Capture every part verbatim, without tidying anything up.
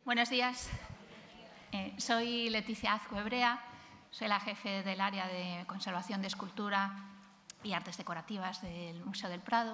Buenos días. Eh, soy Leticia Azcuebrea, soy la jefe del área de conservación de escultura y artes decorativas del Museo del Prado.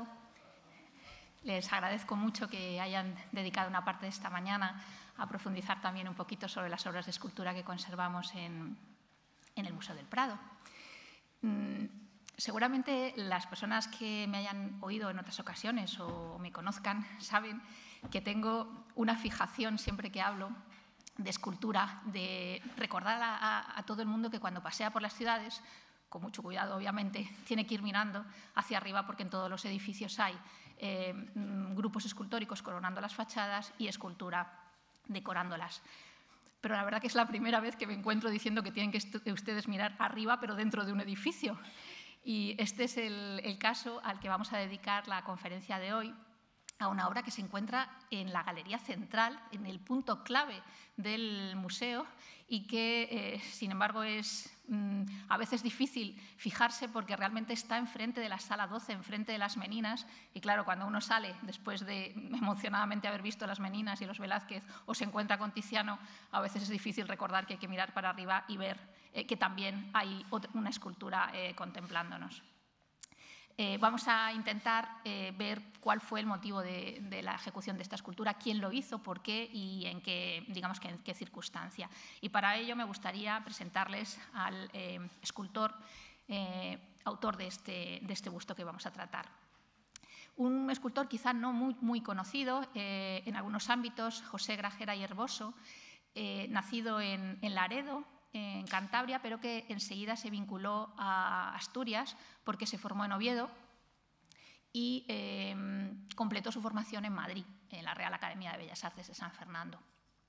Les agradezco mucho que hayan dedicado una parte de esta mañana a profundizar también un poquito sobre las obras de escultura que conservamos en, en el Museo del Prado. Mm, seguramente las personas que me hayan oído en otras ocasiones o me conozcan saben que tengo una fijación siempre que hablo de escultura, de recordar a, a, a todo el mundo que cuando pasea por las ciudades, con mucho cuidado obviamente, tiene que ir mirando hacia arriba porque en todos los edificios hay eh, grupos escultóricos coronando las fachadas y escultura decorándolas. Pero la verdad que es la primera vez que me encuentro diciendo que tienen que ustedes mirar arriba, pero dentro de un edificio. Y este es el, el caso al que vamos a dedicar la conferencia de hoy, a una obra que se encuentra en la galería central, en el punto clave del museo y que, eh, sin embargo, es mm, a veces difícil fijarse porque realmente está enfrente de la sala doce, enfrente de las Meninas. Y claro, cuando uno sale después de emocionadamente haber visto las Meninas y los Velázquez o se encuentra con Tiziano, a veces es difícil recordar que hay que mirar para arriba y ver eh, que también hay otra, una escultura eh, contemplándonos. Eh, vamos a intentar eh, ver cuál fue el motivo de, de la ejecución de esta escultura, quién lo hizo, por qué y en qué, digamos, que en qué circunstancia. Y para ello me gustaría presentarles al eh, escultor, eh, autor de este, de este busto que vamos a tratar. Un escultor quizá no muy, muy conocido eh, en algunos ámbitos, José Grajera y Herboso, eh, nacido en, en Laredo, en Cantabria, pero que enseguida se vinculó a Asturias porque se formó en Oviedo y eh, completó su formación en Madrid, en la Real Academia de Bellas Artes de San Fernando.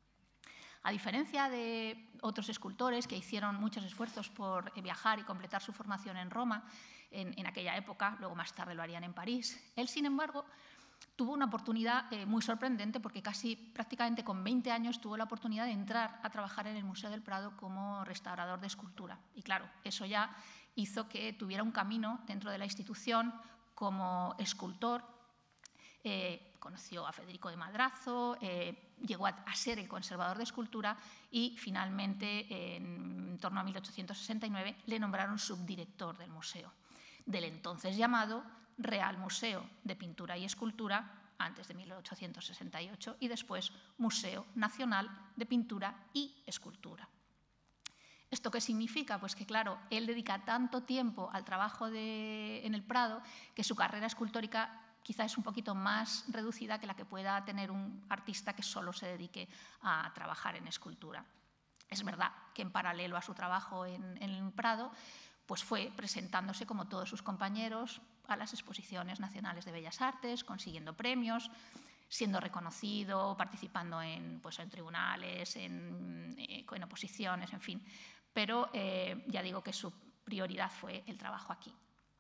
A diferencia de otros escultores que hicieron muchos esfuerzos por viajar y completar su formación en Roma, en, en aquella época, luego más tarde lo harían en París, él, sin embargo, tuvo una oportunidad eh, muy sorprendente porque casi prácticamente con veinte años tuvo la oportunidad de entrar a trabajar en el Museo del Prado como restaurador de escultura. Y claro, eso ya hizo que tuviera un camino dentro de la institución como escultor. Eh, conoció a Federico de Madrazo, eh, llegó a, a ser el conservador de escultura y finalmente, eh, en torno a mil ochocientos sesenta y nueve, le nombraron subdirector del museo, del entonces llamado Real Museo de Pintura y Escultura, antes de mil ochocientos sesenta y ocho, y después Museo Nacional de Pintura y Escultura. ¿Esto qué significa? Pues que, claro, él dedica tanto tiempo al trabajo de, en el Prado que su carrera escultórica quizá es un poquito más reducida que la que pueda tener un artista que solo se dedique a trabajar en escultura. Es verdad que en paralelo a su trabajo en, en el Prado, pues fue presentándose como todos sus compañeros a las exposiciones nacionales de Bellas Artes, consiguiendo premios, siendo reconocido, participando en, pues, en tribunales, en, en oposiciones, en fin. Pero eh, ya digo que su prioridad fue el trabajo aquí.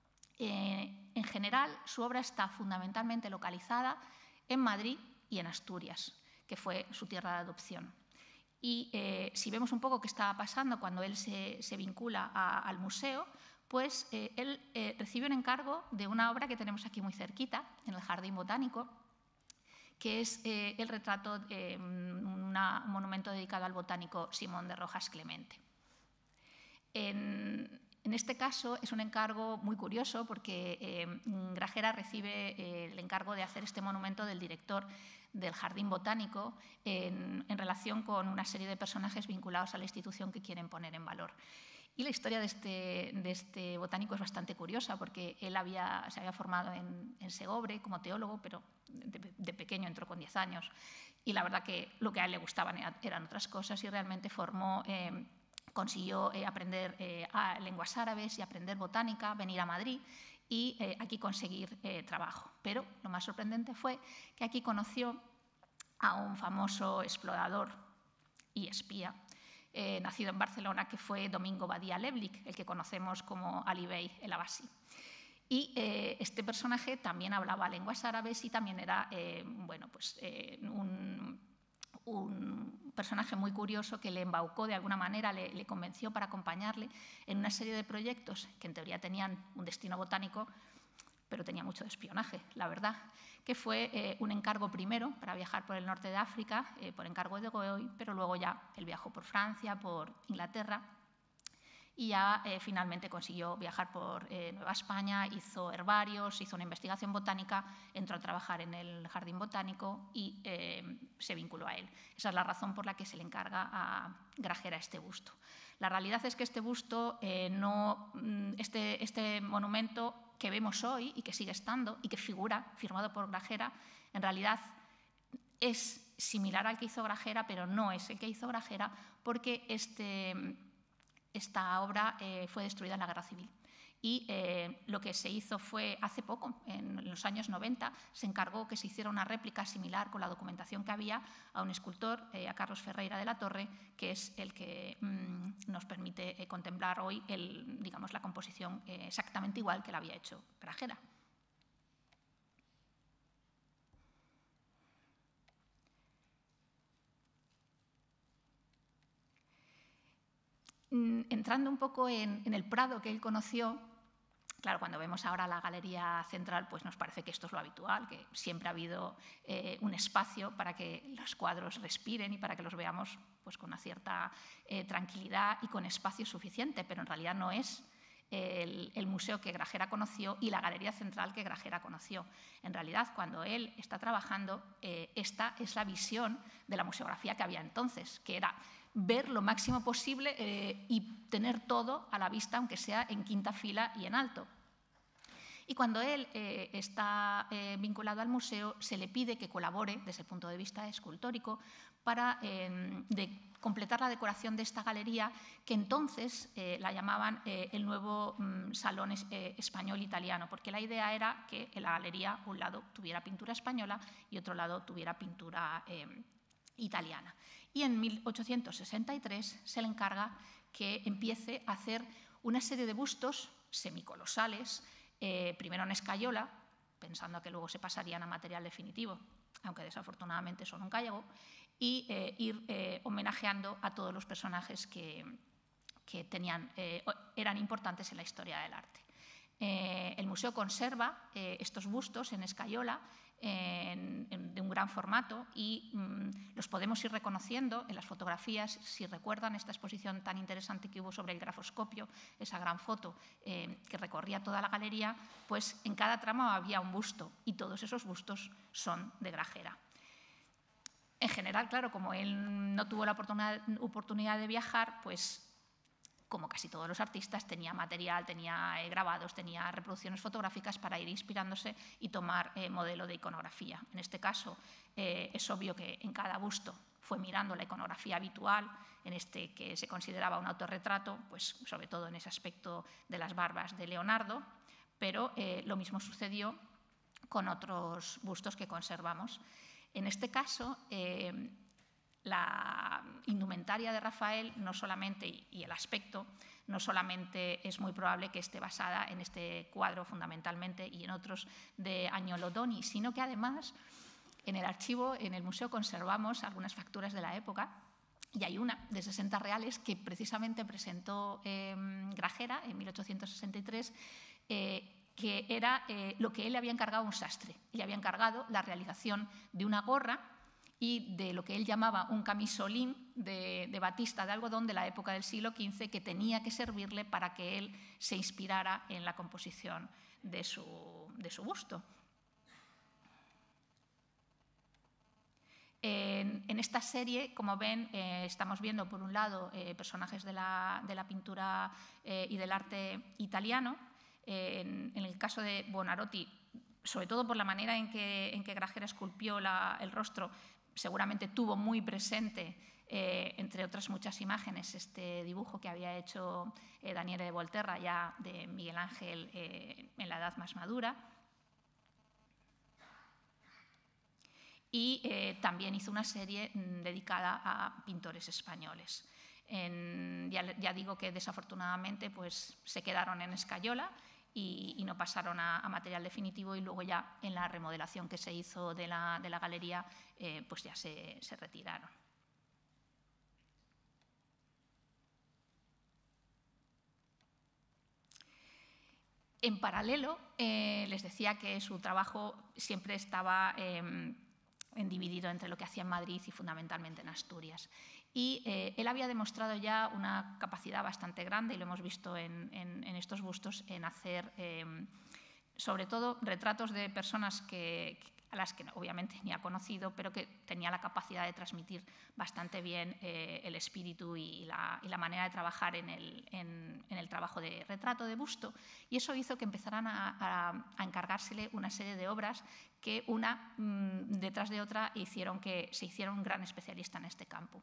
Eh, en general, su obra está fundamentalmente localizada en Madrid y en Asturias, que fue su tierra de adopción. Y eh, si vemos un poco qué estaba pasando cuando él se, se vincula a, al museo, pues eh, él eh, recibe un encargo de una obra que tenemos aquí muy cerquita, en el Jardín Botánico, que es eh, el retrato de eh, una, un monumento dedicado al botánico Simón de Rojas Clemente. En, en este caso es un encargo muy curioso porque eh, Grajera recibe eh, el encargo de hacer este monumento del director del Jardín Botánico en, en relación con una serie de personajes vinculados a la institución que quieren poner en valor. Y la historia de este, de este botánico es bastante curiosa porque él había, se había formado en, en Segobre como teólogo, pero de, de pequeño entró con diez años. Y la verdad que lo que a él le gustaban eran otras cosas y realmente formó, eh, consiguió eh, aprender eh, a lenguas árabes y aprender botánica, venir a Madrid y eh, aquí conseguir eh, trabajo. Pero lo más sorprendente fue que aquí conoció a un famoso explorador y espía, Eh, nacido en Barcelona, que fue Domingo Badía Leblich, el que conocemos como Ali Bey el Abbasi. Y eh, este personaje también hablaba lenguas árabes y también era eh, bueno, pues, eh, un, un personaje muy curioso que le embaucó de alguna manera, le, le convenció para acompañarle en una serie de proyectos que en teoría tenían un destino botánico, pero tenía mucho de espionaje, la verdad, que fue eh, un encargo primero para viajar por el norte de África, eh, por encargo de Godoy, pero luego ya él viajó por Francia, por Inglaterra, y ya eh, finalmente consiguió viajar por eh, Nueva España, hizo herbarios, hizo una investigación botánica, entró a trabajar en el Jardín Botánico y eh, se vinculó a él. Esa es la razón por la que se le encarga a Gragera este busto. La realidad es que este busto, eh, no, este, este monumento que vemos hoy y que sigue estando y que figura firmado por Gragera, en realidad es similar al que hizo Gragera, pero no es el que hizo Gragera porque este... Esta obra eh, fue destruida en la Guerra Civil y eh, lo que se hizo fue, hace poco, en los años noventa, se encargó que se hiciera una réplica similar con la documentación que había a un escultor, eh, a Carlos Ferreira de la Torre, que es el que mmm, nos permite eh, contemplar hoy el, digamos, la composición eh, exactamente igual que la había hecho Gragera. Entrando un poco en, en el Prado que él conoció, claro, cuando vemos ahora la galería central, pues nos parece que esto es lo habitual, que siempre ha habido eh, un espacio para que los cuadros respiren y para que los veamos pues, con una cierta eh, tranquilidad y con espacio suficiente, pero en realidad no es el, el museo que Gragera conoció y la galería central que Gragera conoció. En realidad, cuando él está trabajando, eh, esta es la visión de la museografía que había entonces, que era ver lo máximo posible eh, y tener todo a la vista, aunque sea en quinta fila y en alto. Y cuando él eh, está eh, vinculado al museo, se le pide que colabore desde el punto de vista escultórico para eh, de completar la decoración de esta galería, que entonces eh, la llamaban eh, el nuevo mm, Salón es, eh, Español-Italiano, porque la idea era que en la galería un lado tuviera pintura española y otro lado tuviera pintura eh, italiana. Y en mil ochocientos sesenta y tres se le encarga que empiece a hacer una serie de bustos semicolosales, eh, primero en escayola, pensando que luego se pasarían a material definitivo, aunque desafortunadamente eso nunca llegó, y eh, ir eh, homenajeando a todos los personajes que, que tenían, eh, eran importantes en la historia del arte. Eh, el museo conserva eh, estos bustos en escayola en, en, de un gran formato y mmm, los podemos ir reconociendo en las fotografías. Si recuerdan esta exposición tan interesante que hubo sobre el grafoscopio, esa gran foto eh, que recorría toda la galería, pues en cada tramo había un busto y todos esos bustos son de Gragera. En general, claro, como él no tuvo la oportunidad, oportunidad de viajar, pues como casi todos los artistas, tenía material, tenía eh, grabados, tenía reproducciones fotográficas para ir inspirándose y tomar eh, modelo de iconografía. En este caso, eh, es obvio que en cada busto fue mirando la iconografía habitual, en este que se consideraba un autorretrato, pues sobre todo en ese aspecto de las barbas de Leonardo, pero eh, lo mismo sucedió con otros bustos que conservamos. En este caso, eh, la indumentaria de Rafael no solamente, y el aspecto, no solamente es muy probable que esté basada en este cuadro fundamentalmente y en otros de Agnolo Doni, sino que además en el archivo, en el museo, conservamos algunas facturas de la época y hay una de sesenta reales que precisamente presentó eh, Gragera en mil ochocientos sesenta y tres, eh, que era eh, lo que él le había encargado a un sastre. Le había encargado la realización de una gorra y de lo que él llamaba un camisolín de, de batista de algodón de la época del siglo quince que tenía que servirle para que él se inspirara en la composición de su, de su busto. En, en esta serie, como ven, eh, estamos viendo por un lado eh, personajes de la, de la pintura eh, y del arte italiano. Eh, en, en el caso de Buonarroti, sobre todo por la manera en que, en que Gragera esculpió la, el rostro, seguramente tuvo muy presente, eh, entre otras muchas imágenes, este dibujo que había hecho eh, Daniele de Volterra ya de Miguel Ángel eh, en la edad más madura. Y eh, también hizo una serie mm, dedicada a pintores españoles. En, ya, ya digo que desafortunadamente pues, se quedaron en escayola y, y no pasaron a, a material definitivo y luego ya en la remodelación que se hizo de la, de la galería eh, pues ya se, se retiraron. En paralelo, eh, les decía que su trabajo siempre estaba eh, dividido entre lo que hacía en Madrid y fundamentalmente en Asturias. Y eh, él había demostrado ya una capacidad bastante grande, y lo hemos visto en, en, en estos bustos, en hacer eh, sobre todo retratos de personas que, a las que obviamente ni ha conocido, pero que tenía la capacidad de transmitir bastante bien eh, el espíritu y la, y la manera de trabajar en el, en, en el trabajo de retrato de busto. Y eso hizo que empezaran a, a, a encargársele una serie de obras que una mmm, detrás de otra hicieron que se hiciera un gran especialista en este campo.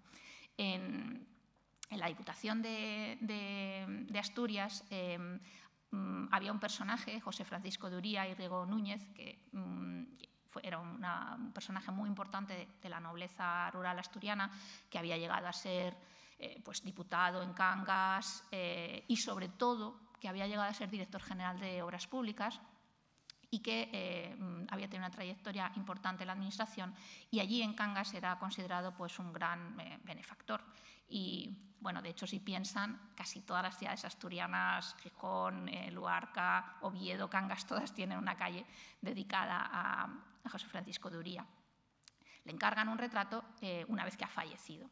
En, en la Diputación de, de, de Asturias eh, mmm, había un personaje, José Francisco de Uría y Riego Núñez, que mmm, era una, un personaje muy importante de, de la nobleza rural asturiana, que había llegado a ser eh, pues, diputado en Cangas eh, y, sobre todo, que había llegado a ser director general de Obras Públicas y que eh, había tenido una trayectoria importante en la administración, y allí en Cangas era considerado pues, un gran eh, benefactor. Y, bueno, de hecho, si piensan, casi todas las ciudades asturianas, Gijón, eh, Luarca, Oviedo, Cangas, todas tienen una calle dedicada a, a José Francisco de Uría. Le encargan un retrato eh, una vez que ha fallecido.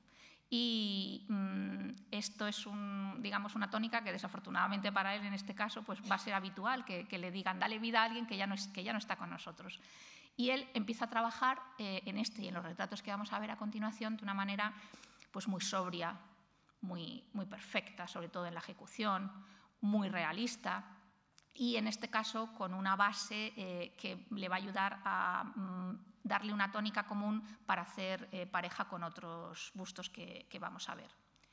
Y mmm, esto es un, digamos, una tónica que desafortunadamente para él en este caso pues, va a ser habitual, que, que le digan dale vida a alguien que ya no, es, que ya no está con nosotros. Y él empieza a trabajar eh, en este y en los retratos que vamos a ver a continuación de una manera pues, muy sobria, muy, muy perfecta, sobre todo en la ejecución, muy realista, y en este caso con una base eh, que le va a ayudar a mm, darle una tónica común para hacer eh, pareja con otros bustos que, que vamos a ver.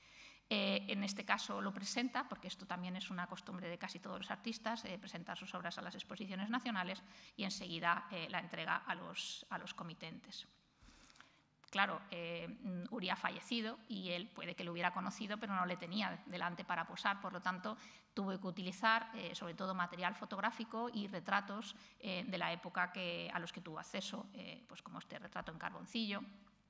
Eh, en este caso lo presenta, porque esto también es una costumbre de casi todos los artistas, eh, presentar sus obras a las exposiciones nacionales y enseguida eh, la entrega a los, a los comitentes. Claro, eh, Uría ha fallecido y él puede que lo hubiera conocido, pero no le tenía delante para posar, por lo tanto tuvo que utilizar eh, sobre todo material fotográfico y retratos eh, de la época que, a los que tuvo acceso, eh, pues como este retrato en carboncillo.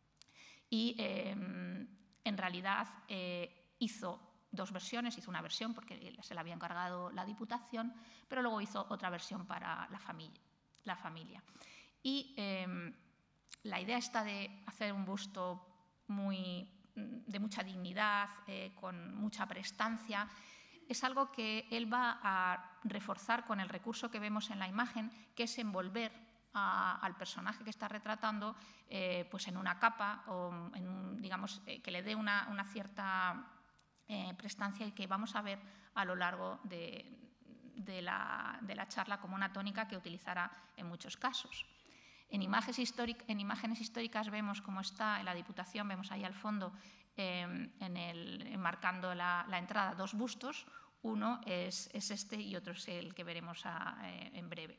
Y eh, en realidad eh, hizo dos versiones, hizo una versión porque se la había encargado la Diputación, pero luego hizo otra versión para la familia. La familia. Y eh, la idea está de hacer un busto muy, de mucha dignidad, eh, con mucha prestancia. Es algo que él va a reforzar con el recurso que vemos en la imagen, que es envolver a, al personaje que está retratando eh, pues en una capa, o en un, digamos, eh, que le dé una, una cierta eh, prestancia, y que vamos a ver a lo largo de, de, la, de la charla como una tónica que utilizará en muchos casos. En imágenes, históricas, en imágenes históricas vemos cómo está en la Diputación, vemos ahí al fondo, eh, en el, enmarcando la, la entrada, dos bustos. Uno es, es este y otro es el que veremos a, eh, en breve.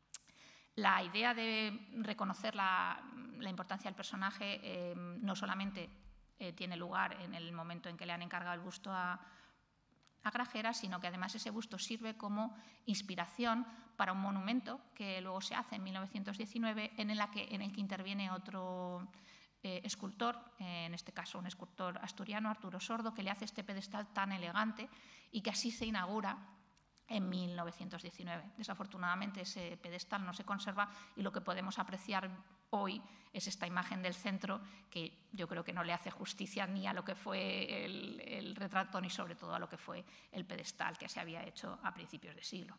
La idea de reconocer la, la importancia del personaje eh, no solamente eh, tiene lugar en el momento en que le han encargado el busto a, a Grajera, sino que además ese busto sirve como inspiración para un monumento que luego se hace en mil novecientos diecinueve, en el que, en el que interviene otro eh, escultor, eh, en este caso un escultor asturiano, Arturo Sordo, que le hace este pedestal tan elegante y que así se inaugura en mil novecientos diecinueve. Desafortunadamente ese pedestal no se conserva y lo que podemos apreciar hoy es esta imagen del centro, que yo creo que no le hace justicia ni a lo que fue el, el retrato ni sobre todo a lo que fue el pedestal que se había hecho a principios de siglo.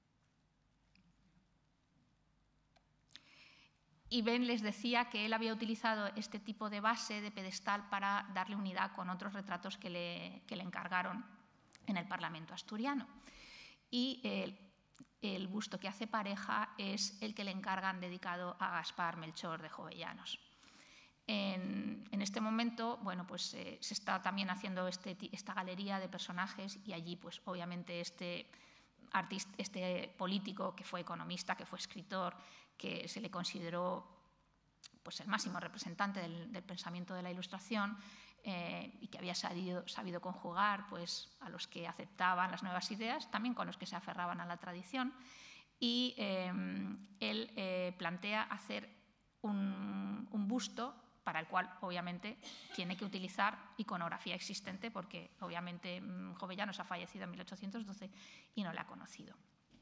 Y Ben les decía que él había utilizado este tipo de base de pedestal para darle unidad con otros retratos que le, que le encargaron en el Parlamento asturiano. Y el, el busto que hace pareja es el que le encargan dedicado a Gaspar Melchor de Jovellanos. En, en este momento, bueno, pues, eh, se está también haciendo este, esta galería de personajes, y allí pues, obviamente este, artista, este político que fue economista, que fue escritor, que se le consideró pues, el máximo representante del, del pensamiento de la Ilustración, eh, y que había sabido, sabido conjugar pues, a los que aceptaban las nuevas ideas, también con los que se aferraban a la tradición. Y eh, él eh, plantea hacer un, un busto para el cual obviamente tiene que utilizar iconografía existente, porque obviamente Jovellanos ha fallecido en mil ochocientos doce y no la ha conocido.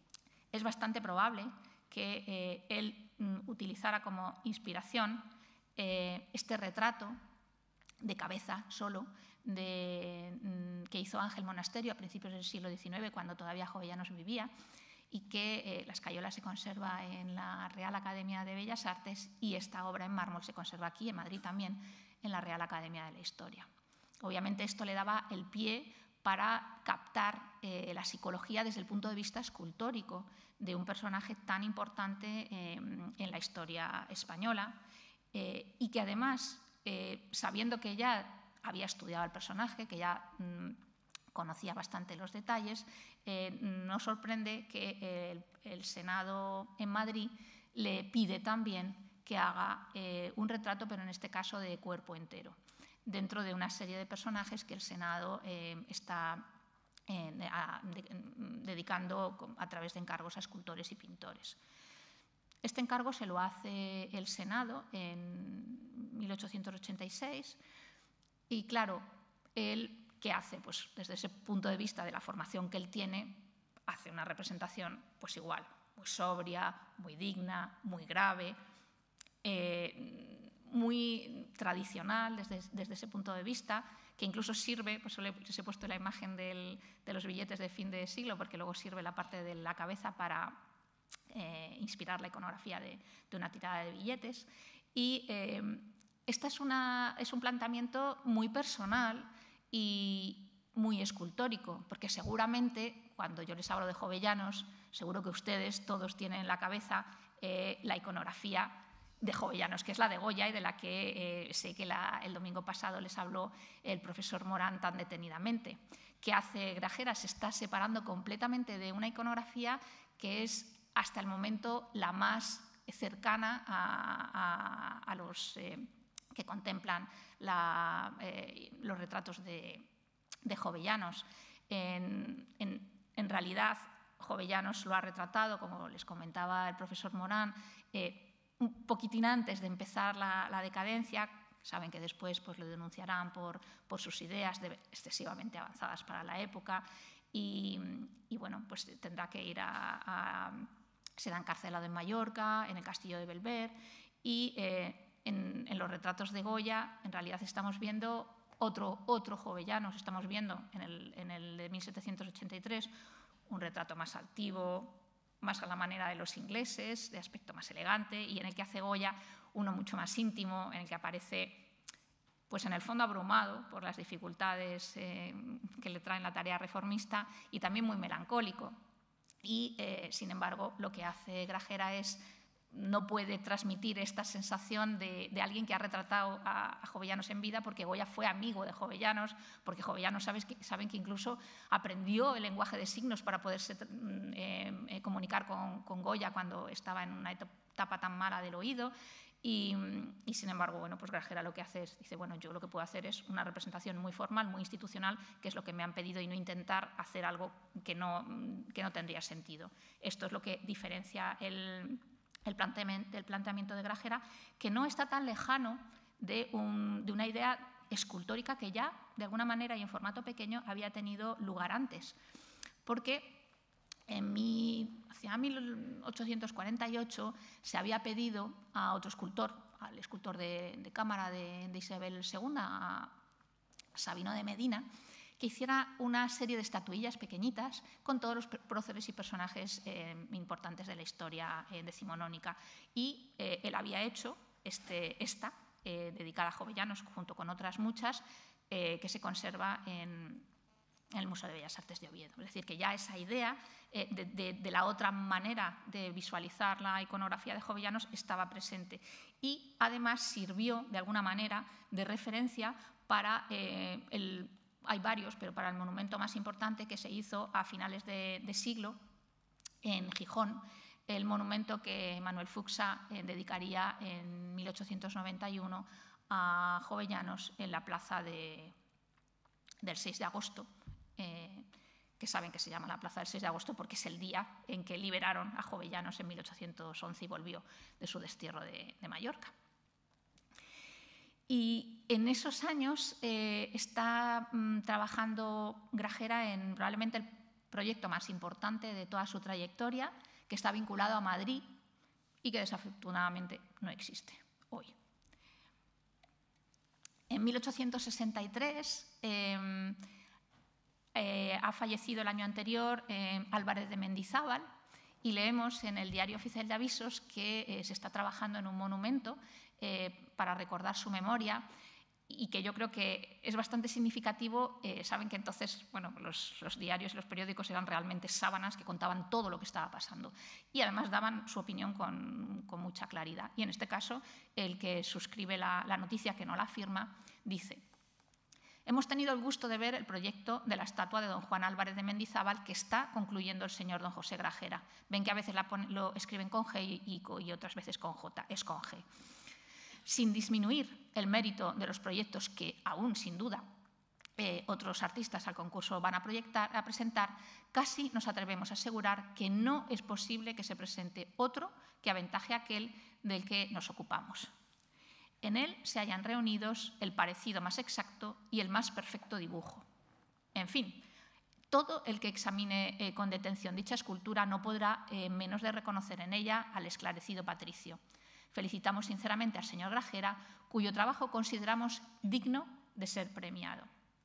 es bastante probable que eh, él mm, utilizara como inspiración eh, este retrato de cabeza solo de, mm, que hizo Ángel Monasterio a principios del siglo diecinueve, cuando todavía Jovellanos vivía, y que eh, la escayola se conserva en la Real Academia de Bellas Artes y esta obra en mármol se conserva aquí, en Madrid también, en la Real Academia de la Historia. Obviamente esto le daba el pie para captar eh, la psicología desde el punto de vista escultórico de un personaje tan importante eh, en la historia española eh, y que además, eh, sabiendo que ya había estudiado al personaje, que ya mmm, conocía bastante los detalles, eh, nos sorprende que el, el Senado en Madrid le pide también que haga eh, un retrato, pero en este caso de cuerpo entero, dentro de una serie de personajes que el Senado eh, está eh, a, de, dedicando a través de encargos a escultores y pintores. Este encargo se lo hace el Senado en mil ochocientos ochenta y seis y, claro, él, ¿qué hace? Pues desde ese punto de vista de la formación que él tiene, hace una representación pues igual, muy sobria, muy digna, muy grave, eh, muy tradicional desde, desde ese punto de vista, que incluso sirve, pues les he puesto la imagen del, de los billetes de fin de siglo, porque luego sirve la parte de la cabeza para eh, inspirar la iconografía de, de una tirada de billetes. Y eh, este es, una, es un planteamiento muy personal y muy escultórico, porque seguramente cuando yo les hablo de Jovellanos, seguro que ustedes todos tienen en la cabeza eh, la iconografía de Jovellanos, que es la de Goya y de la que eh, sé que la, el domingo pasado les habló el profesor Morán tan detenidamente. ¿Qué hace Grajera? Se está separando completamente de una iconografía que es hasta el momento la más cercana a, a, a los eh, que contemplan la, eh, los retratos de, de Jovellanos. En, en, en realidad, Jovellanos lo ha retratado, como les comentaba el profesor Morán, eh, un poquitín antes de empezar la, la decadencia. Saben que después pues, lo denunciarán por, por sus ideas de, excesivamente avanzadas para la época y, y bueno, pues tendrá que ir a, a... será encarcelado en Mallorca, en el castillo de Belver y eh, en, en los retratos de Goya en realidad estamos viendo otro, otro Jovellanos, estamos viendo en el, en el de mil setecientos ochenta y tres un retrato más altivo, más a la manera de los ingleses, de aspecto más elegante, y en el que hace Goya uno mucho más íntimo, en el que aparece, pues en el fondo abrumado por las dificultades eh, que le traen la tarea reformista y también muy melancólico. Y, eh, sin embargo, lo que hace Grajera es no puede transmitir esta sensación de, de alguien que ha retratado a, a Jovellanos en vida, porque Goya fue amigo de Jovellanos, porque Jovellanos sabes que, saben que incluso aprendió el lenguaje de signos para poderse eh, eh, comunicar con, con Goya cuando estaba en una etapa tan mala del oído. Y, y sin embargo, bueno, pues Grajera lo que hace es, dice, bueno, yo lo que puedo hacer es una representación muy formal, muy institucional, que es lo que me han pedido, y no intentar hacer algo que no, que no tendría sentido. Esto es lo que diferencia el, el, planteamiento, el planteamiento de Grajera, que no está tan lejano de, un, de una idea escultórica que ya, de alguna manera y en formato pequeño, había tenido lugar antes. Porque en mi, hacia mil ochocientos cuarenta y ocho se había pedido a otro escultor, al escultor de, de cámara de, de Isabel segunda, a Sabino de Medina, que hiciera una serie de estatuillas pequeñitas con todos los próceres y personajes eh, importantes de la historia eh, decimonónica. Y eh, él había hecho este, esta, eh, dedicada a Jovellanos, junto con otras muchas, eh, que se conserva en, en el Museo de Bellas Artes de Oviedo. Es decir, que ya esa idea eh, de, de, de la otra manera de visualizar la iconografía de Jovellanos estaba presente. Y además sirvió, de alguna manera, de referencia para eh, el... Hay varios, pero para el monumento más importante que se hizo a finales de, de siglo en Gijón, el monumento que Manuel Fuchsa eh, dedicaría en mil ochocientos noventa y uno a Jovellanos en la plaza de, del seis de agosto, eh, que saben que se llama la plaza del seis de agosto porque es el día en que liberaron a Jovellanos en mil ochocientos once y volvió de su destierro de, de Mallorca. Y en esos años eh, está mm, trabajando Grajera en probablemente el proyecto más importante de toda su trayectoria, que está vinculado a Madrid y que desafortunadamente no existe hoy. En mil ochocientos sesenta y tres eh, eh, ha fallecido el año anterior eh, Álvarez de Mendizábal, y leemos en el Diario Oficial de Avisos que eh, se está trabajando en un monumento eh, para recordar su memoria, y que yo creo que es bastante significativo. Eh, saben que entonces, bueno, los, los diarios y los periódicos eran realmente sábanas que contaban todo lo que estaba pasando y además daban su opinión con, con mucha claridad. Y en este caso, el que suscribe la, la noticia, que no la firma, dice: hemos tenido el gusto de ver el proyecto de la estatua de don Juan Álvarez de Mendizábal que está concluyendo el señor don José Grajera. Ven que a veces la pone, lo escriben con G y, y, y otras veces con J, es con G. Sin disminuir el mérito de los proyectos que aún, sin duda, eh, otros artistas al concurso van a, proyectar, a presentar, casi nos atrevemos a asegurar que no es posible que se presente otro que aventaje a aquel del que nos ocupamos. En él se hallan reunidos el parecido más exacto y el más perfecto dibujo. En fin, todo el que examine eh, con detención dicha escultura no podrá eh, menos de reconocer en ella al esclarecido patricio. Felicitamos sinceramente al señor Grajera, cuyo trabajo consideramos digno de ser premiado.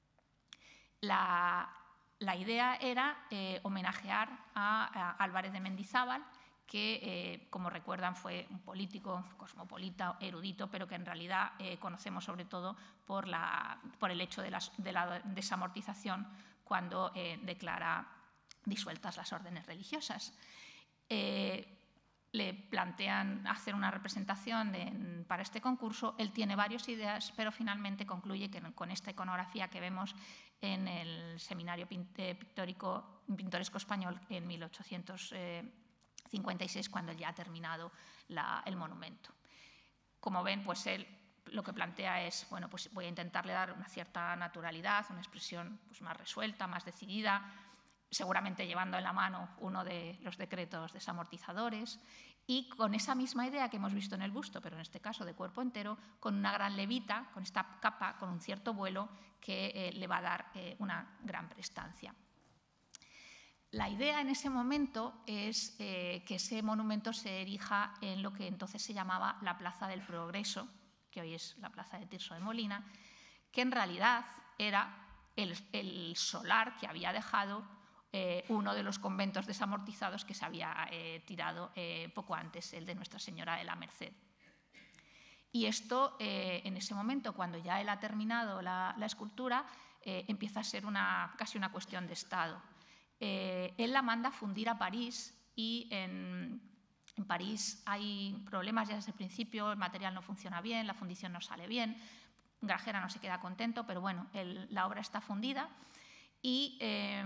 La, la idea era eh, homenajear a, a Álvarez de Mendizábal, que, eh, como recuerdan, fue un político, cosmopolita, erudito, pero que en realidad eh, conocemos sobre todo por, la, por el hecho de la, de la desamortización, cuando eh, declara disueltas las órdenes religiosas. Eh, le plantean hacer una representación de, para este concurso. Él tiene varias ideas, pero finalmente concluye que con esta iconografía que vemos en el Seminario Pictórico, Pintoresco Español en mil ochocientos cincuenta y seis, cuando ya ha terminado la, el monumento. Como ven, pues él lo que plantea es, bueno, pues voy a intentarle dar una cierta naturalidad, una expresión pues más resuelta, más decidida, seguramente llevando en la mano uno de los decretos desamortizadores, y con esa misma idea que hemos visto en el busto, pero en este caso de cuerpo entero, con una gran levita, con esta capa, con un cierto vuelo que eh, le va a dar eh, una gran prestancia. La idea en ese momento es eh, que ese monumento se erija en lo que entonces se llamaba la Plaza del Progreso, que hoy es la Plaza de Tirso de Molina, que en realidad era el, el solar que había dejado Eh, uno de los conventos desamortizados que se había eh, tirado eh, poco antes, el de Nuestra Señora de la Merced. Y esto, eh, en ese momento, cuando ya él ha terminado la, la escultura, eh, empieza a ser una, casi una cuestión de Estado. Eh, él la manda a fundir a París y en, en París hay problemas ya desde el principio, el material no funciona bien, la fundición no sale bien, Grajera no se queda contento, pero bueno, el, la obra está fundida y eh,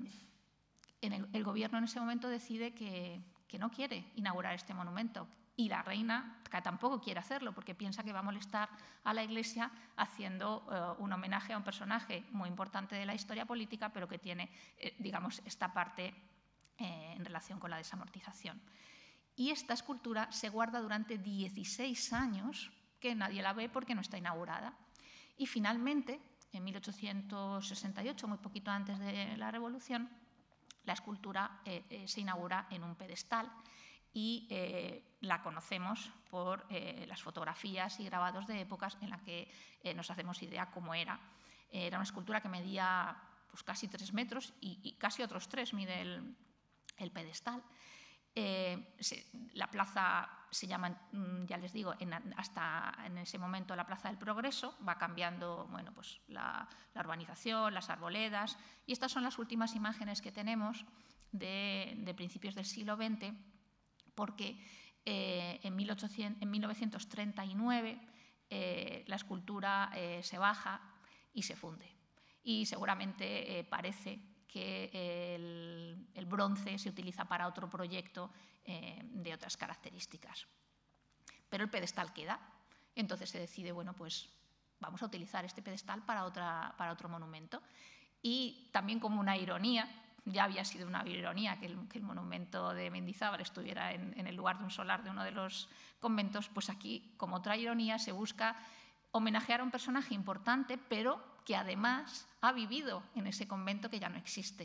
En el, el gobierno en ese momento decide que, que no quiere inaugurar este monumento, y la reina que tampoco quiere hacerlo porque piensa que va a molestar a la Iglesia haciendo uh, un homenaje a un personaje muy importante de la historia política, pero que tiene, eh, digamos, esta parte eh, en relación con la desamortización. Y esta escultura se guarda durante dieciséis años, que nadie la ve porque no está inaugurada. Y finalmente, en mil ochocientos sesenta y ocho, muy poquito antes de la Revolución, la escultura eh, eh, se inaugura en un pedestal y eh, la conocemos por eh, las fotografías y grabados de épocas en las que eh, nos hacemos idea cómo era. Eh, era una escultura que medía pues, casi tres metros y, y casi otros tres mide el, el pedestal. Eh, se, la plaza se llama, ya les digo, en, hasta en ese momento la Plaza del Progreso, va cambiando bueno, pues la, la urbanización, las arboledas, y estas son las últimas imágenes que tenemos de, de principios del siglo veinte, porque eh, en, mil ochocientos, en mil novecientos treinta y nueve eh, la escultura eh, se baja y se funde, y seguramente eh, parece que el, el bronce se utiliza para otro proyecto eh, de otras características. Pero el pedestal queda, entonces se decide, bueno, pues vamos a utilizar este pedestal para, otra, para otro monumento. Y también como una ironía, ya había sido una ironía que el, que el monumento de Mendizábal estuviera en, en el lugar de un solar de uno de los conventos, pues aquí, como otra ironía, se busca homenajear a un personaje importante, pero que además ha vivido en ese convento que ya no existe.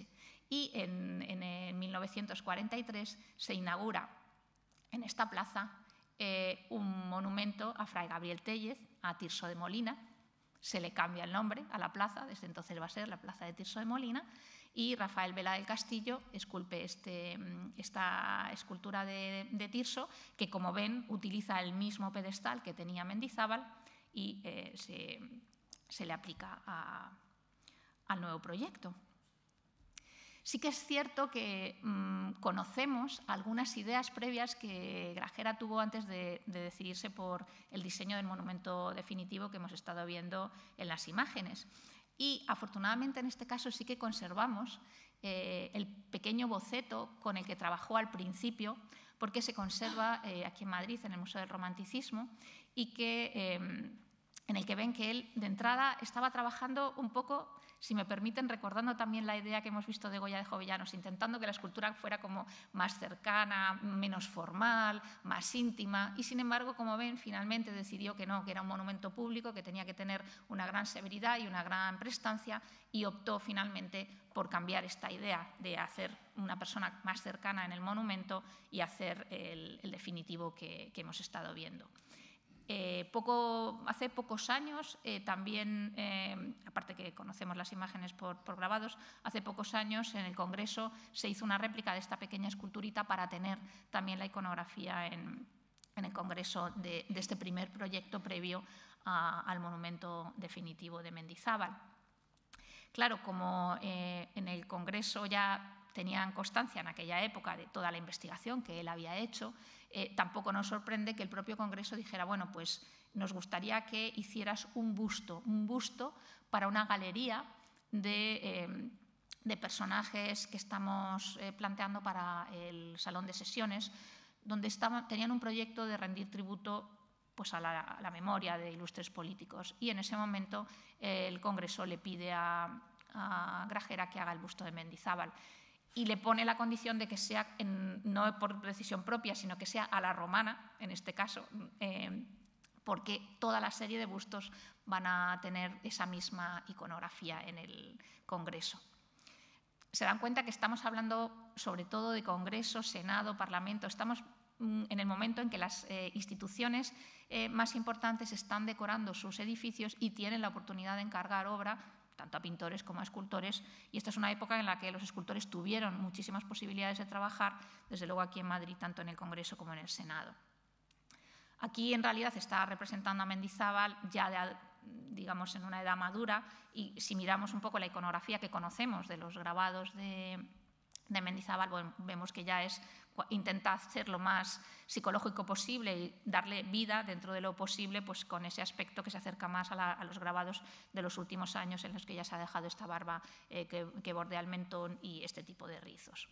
y en, en, en mil novecientos cuarenta y tres se inaugura en esta plaza eh, un monumento a Fray Gabriel Tellez, a Tirso de Molina. Se le cambia el nombre a la plaza, desde entonces va a ser la Plaza de Tirso de Molina, y Rafael Vela del Castillo esculpe este, esta escultura de, de Tirso, que, como ven, utiliza el mismo pedestal que tenía Mendizábal y eh, se, se le aplica a, al nuevo proyecto. Sí que es cierto que mmm, conocemos algunas ideas previas que Grajera tuvo antes de, de decidirse por el diseño del monumento definitivo que hemos estado viendo en las imágenes. Y, afortunadamente, en este caso sí que conservamos eh, el pequeño boceto con el que trabajó al principio, porque se conserva eh, aquí en Madrid, en el Museo del Romanticismo, y que, eh, en el que ven que él, de entrada, estaba trabajando un poco, si me permiten, recordando también la idea que hemos visto de Goya de Jovellanos, intentando que la escultura fuera como más cercana, menos formal, más íntima, y sin embargo, como ven, finalmente decidió que no, que era un monumento público, que tenía que tener una gran severidad y una gran prestancia, y optó finalmente por cambiar esta idea de hacer una persona más cercana en el monumento y hacer el, el definitivo que, que hemos estado viendo. Eh, poco, hace pocos años, eh, también, eh, aparte que conocemos las imágenes por, por grabados, hace pocos años en el Congreso se hizo una réplica de esta pequeña esculturita para tener también la iconografía en, en el Congreso de, de este primer proyecto previo a, al monumento definitivo de Mendizábal. Claro, como eh, en el Congreso ya tenían constancia en aquella época de toda la investigación que él había hecho, eh, tampoco nos sorprende que el propio Congreso dijera, bueno, pues nos gustaría que hicieras un busto, un busto para una galería de, eh, de personajes que estamos eh, planteando para el Salón de Sesiones, donde estaban, tenían un proyecto de rendir tributo pues, a, la, a la memoria de ilustres políticos. Y en ese momento eh, el Congreso le pide a, a Grajera que haga el busto de Mendizábal. Y le pone la condición de que sea, en, no por decisión propia, sino que sea a la romana, en este caso, eh, porque toda la serie de bustos van a tener esa misma iconografía en el Congreso. Se dan cuenta que estamos hablando sobre todo de Congreso, Senado, Parlamento. Estamos mm, en el momento en que las eh, instituciones eh, más importantes están decorando sus edificios y tienen la oportunidad de encargar obra tanto a pintores como a escultores, y esta es una época en la que los escultores tuvieron muchísimas posibilidades de trabajar, desde luego aquí en Madrid, tanto en el Congreso como en el Senado. Aquí, en realidad, está representando a Mendizábal ya, de, digamos, en una edad madura, y si miramos un poco la iconografía que conocemos de los grabados de, de Mendizábal, bueno, vemos que ya es, intenta ser lo más psicológico posible y darle vida dentro de lo posible, pues con ese aspecto que se acerca más a, la, a los grabados de los últimos años en los que ya se ha dejado esta barba eh, que, que bordea el mentón y este tipo de rizos.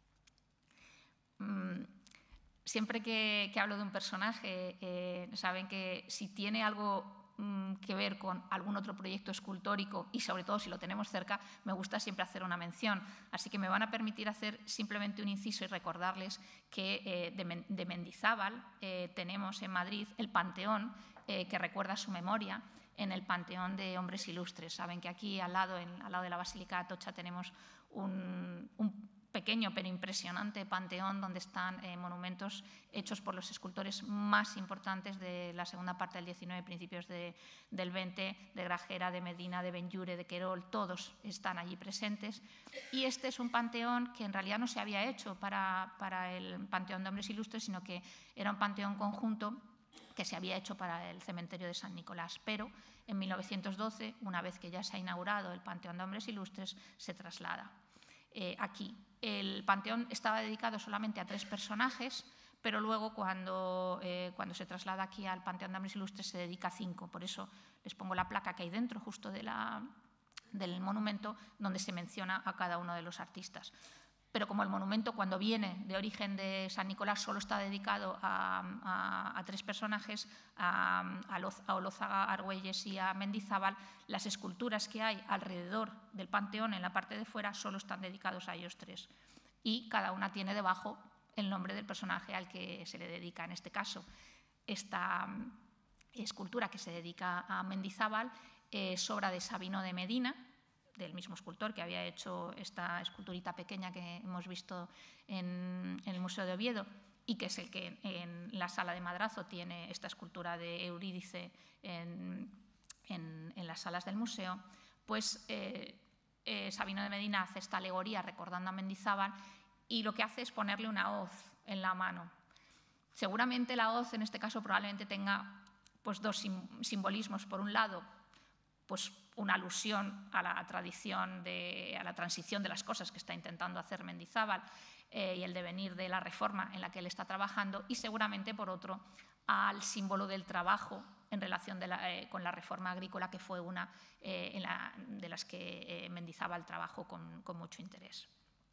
Mm. Siempre que, que hablo de un personaje, eh, saben que si tiene algo mmm, que ver con algún otro proyecto escultórico y sobre todo si lo tenemos cerca, me gusta siempre hacer una mención. Así que me van a permitir hacer simplemente un inciso y recordarles que eh, de, de Mendizábal eh, tenemos en Madrid el Panteón eh, que recuerda su memoria en el Panteón de Hombres Ilustres. Saben que aquí al lado, en, al lado de la Basílica de Atocha tenemos un, un pequeño pero impresionante panteón donde están eh, monumentos hechos por los escultores más importantes de la segunda parte del diecinueve, principios de, del veinte, de Grajera, de Medina, de Benlliure, de Querol, todos están allí presentes. Y este es un panteón que en realidad no se había hecho para, para el Panteón de Hombres Ilustres, sino que era un panteón conjunto que se había hecho para el cementerio de San Nicolás. Pero en mil novecientos doce, una vez que ya se ha inaugurado el Panteón de Hombres Ilustres, se traslada eh, aquí. El panteón estaba dedicado solamente a tres personajes, pero luego cuando, eh, cuando se traslada aquí al Panteón de Hombres Ilustres se dedica a cinco. Por eso les pongo la placa que hay dentro justo de la, del monumento donde se menciona a cada uno de los artistas. Pero como el monumento, cuando viene de origen de San Nicolás, solo está dedicado a, a, a tres personajes, a, a Olózaga, Argüelles y a Mendizábal, las esculturas que hay alrededor del panteón, en la parte de fuera, solo están dedicados a ellos tres. Y cada una tiene debajo el nombre del personaje al que se le dedica. En este caso, esta escultura que se dedica a Mendizábal es obra de Sabino de Medina, del mismo escultor que había hecho esta esculturita pequeña que hemos visto en, en el Museo de Oviedo, y que es el que en la Sala de Madrazo tiene esta escultura de Eurídice en, en, en las salas del museo, pues eh, eh, Sabino de Medina hace esta alegoría recordando a Mendizábal y lo que hace es ponerle una hoz en la mano. Seguramente la hoz en este caso probablemente tenga pues, dos sim simbolismos. Por un lado, pues, una alusión a la tradición, de, a la transición de las cosas que está intentando hacer Mendizábal eh, y el devenir de la reforma en la que él está trabajando, y seguramente, por otro, al símbolo del trabajo en relación de la, eh, con la reforma agrícola, que fue una eh, en la, de las que eh, Mendizábal trabajó con, con mucho interés.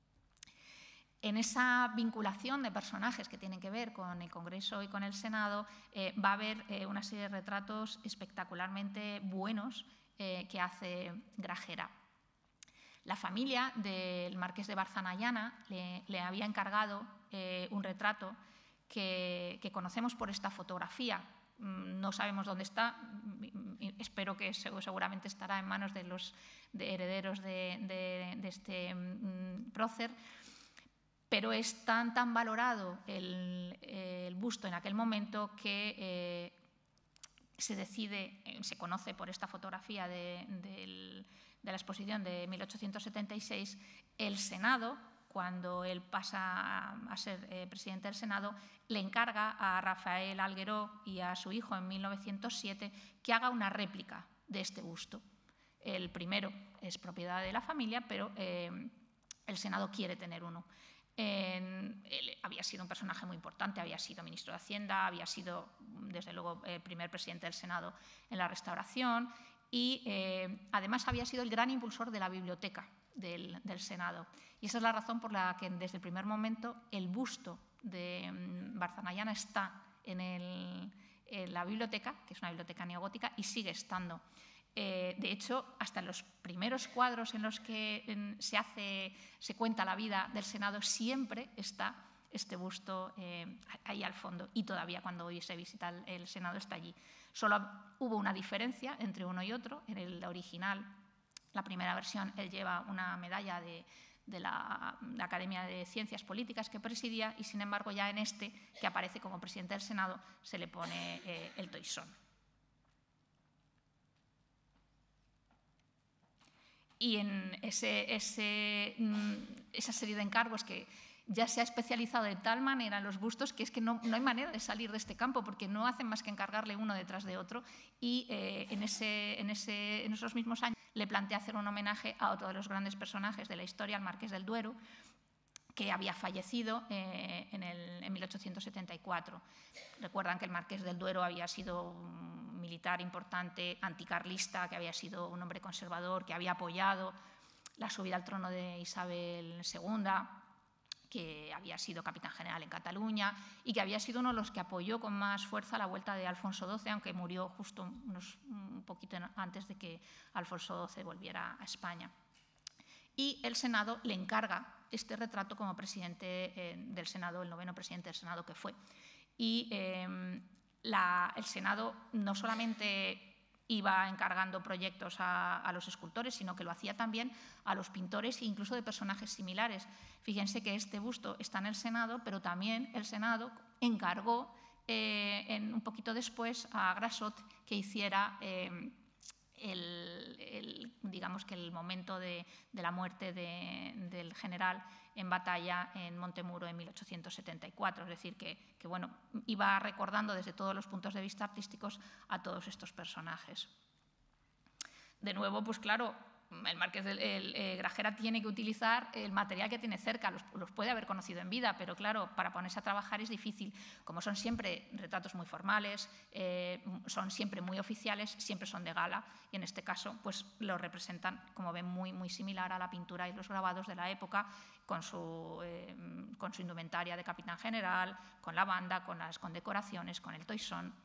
En esa vinculación de personajes que tienen que ver con el Congreso y con el Senado, eh, va a haber eh, una serie de retratos espectacularmente buenos eh, que hace Grajera. La familia del marqués de Barzanayana le, le había encargado eh, un retrato que, que conocemos por esta fotografía. No sabemos dónde está, espero que seguramente estará en manos de los de herederos de, de, de este mm, prócer. Pero es tan, tan valorado el, el busto en aquel momento que eh, se decide, se conoce por esta fotografía de, de, de la exposición de mil ochocientos setenta y seis, el Senado, cuando él pasa a ser eh, presidente del Senado, le encarga a Rafael Algueró y a su hijo en mil novecientos siete que haga una réplica de este busto. El primero es propiedad de la familia, pero eh, el Senado quiere tener uno. En, él había sido un personaje muy importante, había sido ministro de Hacienda, había sido, desde luego, el primer presidente del Senado en la Restauración y, eh, además, había sido el gran impulsor de la biblioteca del, del Senado. Y esa es la razón por la que, desde el primer momento, el busto de um, Barzanayana está en, el, en la biblioteca, que es una biblioteca neogótica, y sigue estando. Eh, de hecho, hasta en los primeros cuadros en los que en, se, hace, se cuenta la vida del Senado siempre está este busto eh, ahí al fondo, y todavía cuando hoy se visita el, el Senado está allí. Solo hubo una diferencia entre uno y otro. En el original, la primera versión, él lleva una medalla de, de la, de la Academia de Ciencias Políticas que presidía, y sin embargo ya en este, que aparece como presidente del Senado, se le pone eh, el toisón. Y en ese, ese, esa serie de encargos que ya se ha especializado de tal manera en los bustos que es que no, no hay manera de salir de este campo, porque no hacen más que encargarle uno detrás de otro, y eh, en, ese, en, ese, en esos mismos años le plantea hacer un homenaje a otro de los grandes personajes de la historia, al Marqués del Duero, que había fallecido eh, en, el, en mil ochocientos setenta y cuatro. Recuerdan que el Marqués del Duero había sido un militar importante, anticarlista, que había sido un hombre conservador, que había apoyado la subida al trono de Isabel segunda, que había sido capitán general en Cataluña y que había sido uno de los que apoyó con más fuerza la vuelta de Alfonso doce, aunque murió justo unos, un poquito antes de que Alfonso doce volviera a España. Y el Senado le encarga este retrato como presidente eh, del Senado, el noveno presidente del Senado que fue. Y eh, la, el Senado no solamente iba encargando proyectos a, a los escultores, sino que lo hacía también a los pintores e incluso de personajes similares. Fíjense que este busto está en el Senado, pero también el Senado encargó eh, en, un poquito después a Grassot que hiciera eh, El, el, digamos que el momento de, de la muerte de, del general en batalla en Montemuro en mil ochocientos setenta y cuatro. Es decir, que, que bueno, iba recordando desde todos los puntos de vista artísticos a todos estos personajes. De nuevo, pues claro, el Marqués del el, el Grajera tiene que utilizar el material que tiene cerca, los, los puede haber conocido en vida, pero claro, para ponerse a trabajar es difícil. Como son siempre retratos muy formales, eh, son siempre muy oficiales, siempre son de gala, y en este caso pues lo representan, como ven, muy, muy similar a la pintura y los grabados de la época, con su, eh, con su indumentaria de capitán general, con la banda, con las condecoraciones, con el toisón.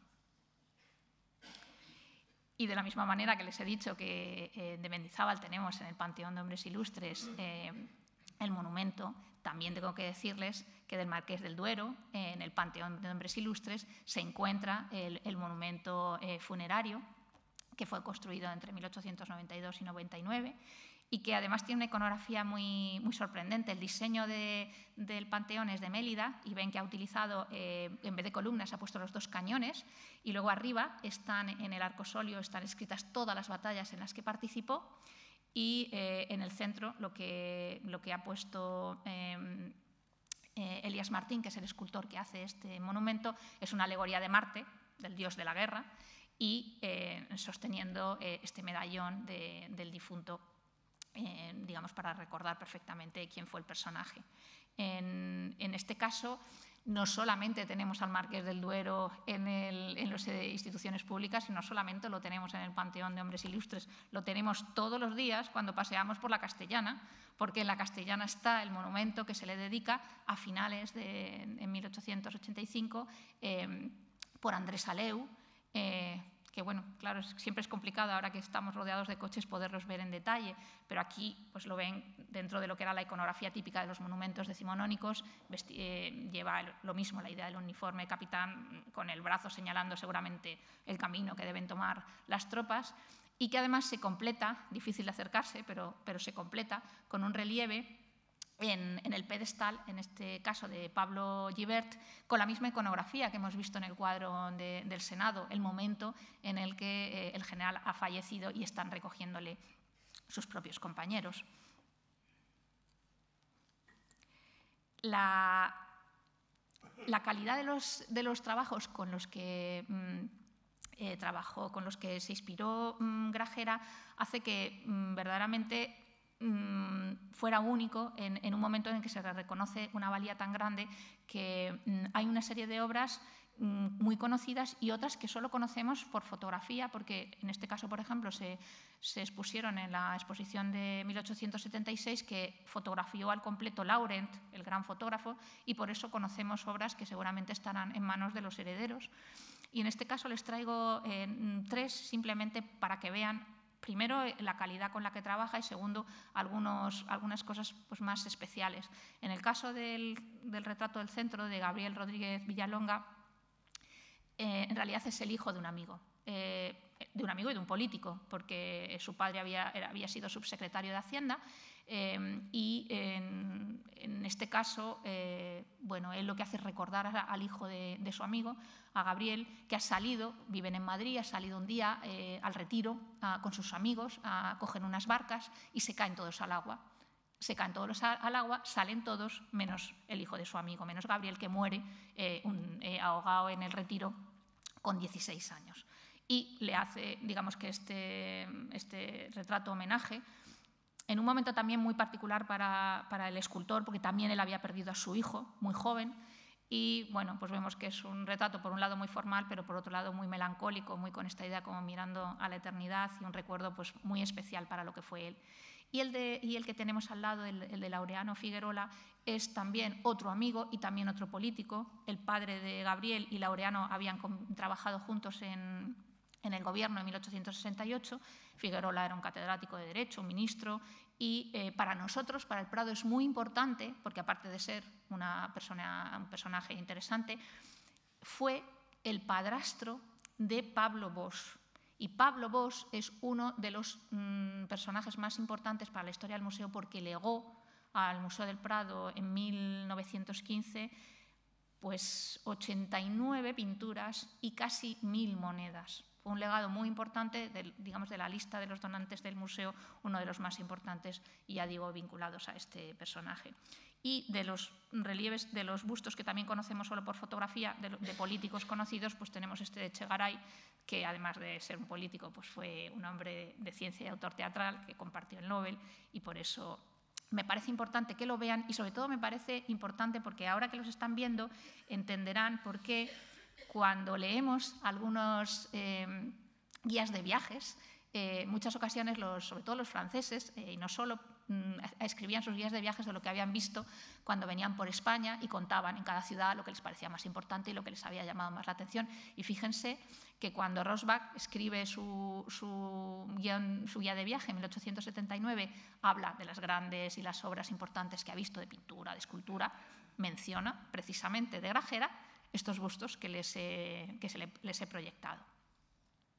Y de la misma manera que les he dicho que eh, de Mendizábal tenemos en el Panteón de Hombres Ilustres eh, el monumento, también tengo que decirles que del Marqués del Duero, eh, en el Panteón de Hombres Ilustres, se encuentra el, el monumento eh, funerario, que fue construido entre mil ochocientos noventa y dos y noventa y nueve, y que además tiene una iconografía muy, muy sorprendente. El diseño de, del Panteón es de Mélida y ven que ha utilizado, eh, en vez de columnas, ha puesto los dos cañones y luego arriba están, en el arcosolio, están escritas todas las batallas en las que participó y eh, en el centro lo que, lo que ha puesto eh, eh, Elías Martín, que es el escultor que hace este monumento, es una alegoría de Marte, del dios de la guerra, y eh, sosteniendo eh, este medallón de, del difunto, Eh, digamos, para recordar perfectamente quién fue el personaje. En, en este caso, no solamente tenemos al Marqués del Duero en, el, en las eh, instituciones públicas, sino solamente lo tenemos en el Panteón de Hombres Ilustres, lo tenemos todos los días cuando paseamos por la Castellana, porque en la Castellana está el monumento que se le dedica a finales de en mil ochocientos ochenta y cinco eh, por Andrés Aleu, eh, que bueno, claro, siempre es complicado ahora que estamos rodeados de coches poderlos ver en detalle, pero aquí pues lo ven dentro de lo que era la iconografía típica de los monumentos decimonónicos, eh, lleva lo mismo, la idea del uniforme capitán con el brazo señalando seguramente el camino que deben tomar las tropas y que además se completa, difícil de acercarse, pero, pero se completa con un relieve En, en el pedestal, en este caso de Pablo Gibert, con la misma iconografía que hemos visto en el cuadro de, del Senado, el momento en el que eh, el general ha fallecido y están recogiéndole sus propios compañeros. La, la calidad de los, de los trabajos con los que mmm, eh, trabajó, con los que se inspiró mmm, Gragera hace que mmm, verdaderamente fuera único en, en un momento en el que se reconoce una valía tan grande que mm, hay una serie de obras mm, muy conocidas y otras que solo conocemos por fotografía, porque en este caso, por ejemplo, se, se expusieron en la exposición de mil ochocientos setenta y seis que fotografió al completo Laurent, el gran fotógrafo, y por eso conocemos obras que seguramente estarán en manos de los herederos. Y en este caso les traigo eh, tres simplemente para que vean primero, la calidad con la que trabaja y segundo, algunos, algunas cosas pues, más especiales. En el caso del, del retrato del centro de Gabriel Rodríguez Villalonga, eh, en realidad es el hijo de un amigo, eh, de un amigo y de un político, porque su padre había, era, había sido subsecretario de Hacienda eh, y en, en este caso, eh, bueno, él lo que hace es recordar a, al hijo de, de su amigo, a Gabriel, que ha salido, viven en Madrid, ha salido un día eh, al retiro a, con sus amigos, a, cogen unas barcas y se caen todos al agua. Se caen todos al agua, salen todos, menos el hijo de su amigo, menos Gabriel, que muere eh, un, eh, ahogado en el retiro con dieciséis años. Y le hace, digamos que este, este retrato homenaje, en un momento también muy particular para, para el escultor, porque también él había perdido a su hijo, muy joven, y bueno, pues vemos que es un retrato por un lado muy formal, pero por otro lado muy melancólico, muy con esta idea como mirando a la eternidad y un recuerdo pues muy especial para lo que fue él. Y el, de, y el que tenemos al lado, el, el de Laureano Figuerola, es también otro amigo y también otro político. El padre de Gabriel y Laureano habían trabajado juntos en, en el gobierno en mil ochocientos sesenta y ocho. Figuerola era un catedrático de Derecho, un ministro, y eh, para nosotros, para el Prado, es muy importante, porque aparte de ser una persona, un personaje interesante, fue el padrastro de Pablo Bosch. Y Pablo Bosch es uno de los mmm, personajes más importantes para la historia del museo porque legó al Museo del Prado en mil novecientos quince pues, ochenta y nueve pinturas y casi mil monedas. Fue un legado muy importante, de, digamos, de la lista de los donantes del museo, uno de los más importantes, y ya digo, vinculados a este personaje. Y de los relieves, de los bustos que también conocemos solo por fotografía, de, de políticos conocidos, pues tenemos este de Chegaray, que además de ser un político, pues fue un hombre de ciencia y autor teatral que compartió el Nobel, y por eso me parece importante que lo vean, y sobre todo me parece importante porque ahora que los están viendo entenderán por qué cuando leemos algunos eh, guías de viajes, eh, muchas ocasiones, los, sobre todo los franceses, eh, y no solo, mm, escribían sus guías de viajes de lo que habían visto cuando venían por España y contaban en cada ciudad lo que les parecía más importante y lo que les había llamado más la atención. Y fíjense que cuando Rosbach escribe su, su, guión, su guía de viaje en mil ochocientos setenta y nueve, habla de las grandes y las obras importantes que ha visto de pintura, de escultura, menciona precisamente de Gragera estos bustos que les he, que se le, les he proyectado.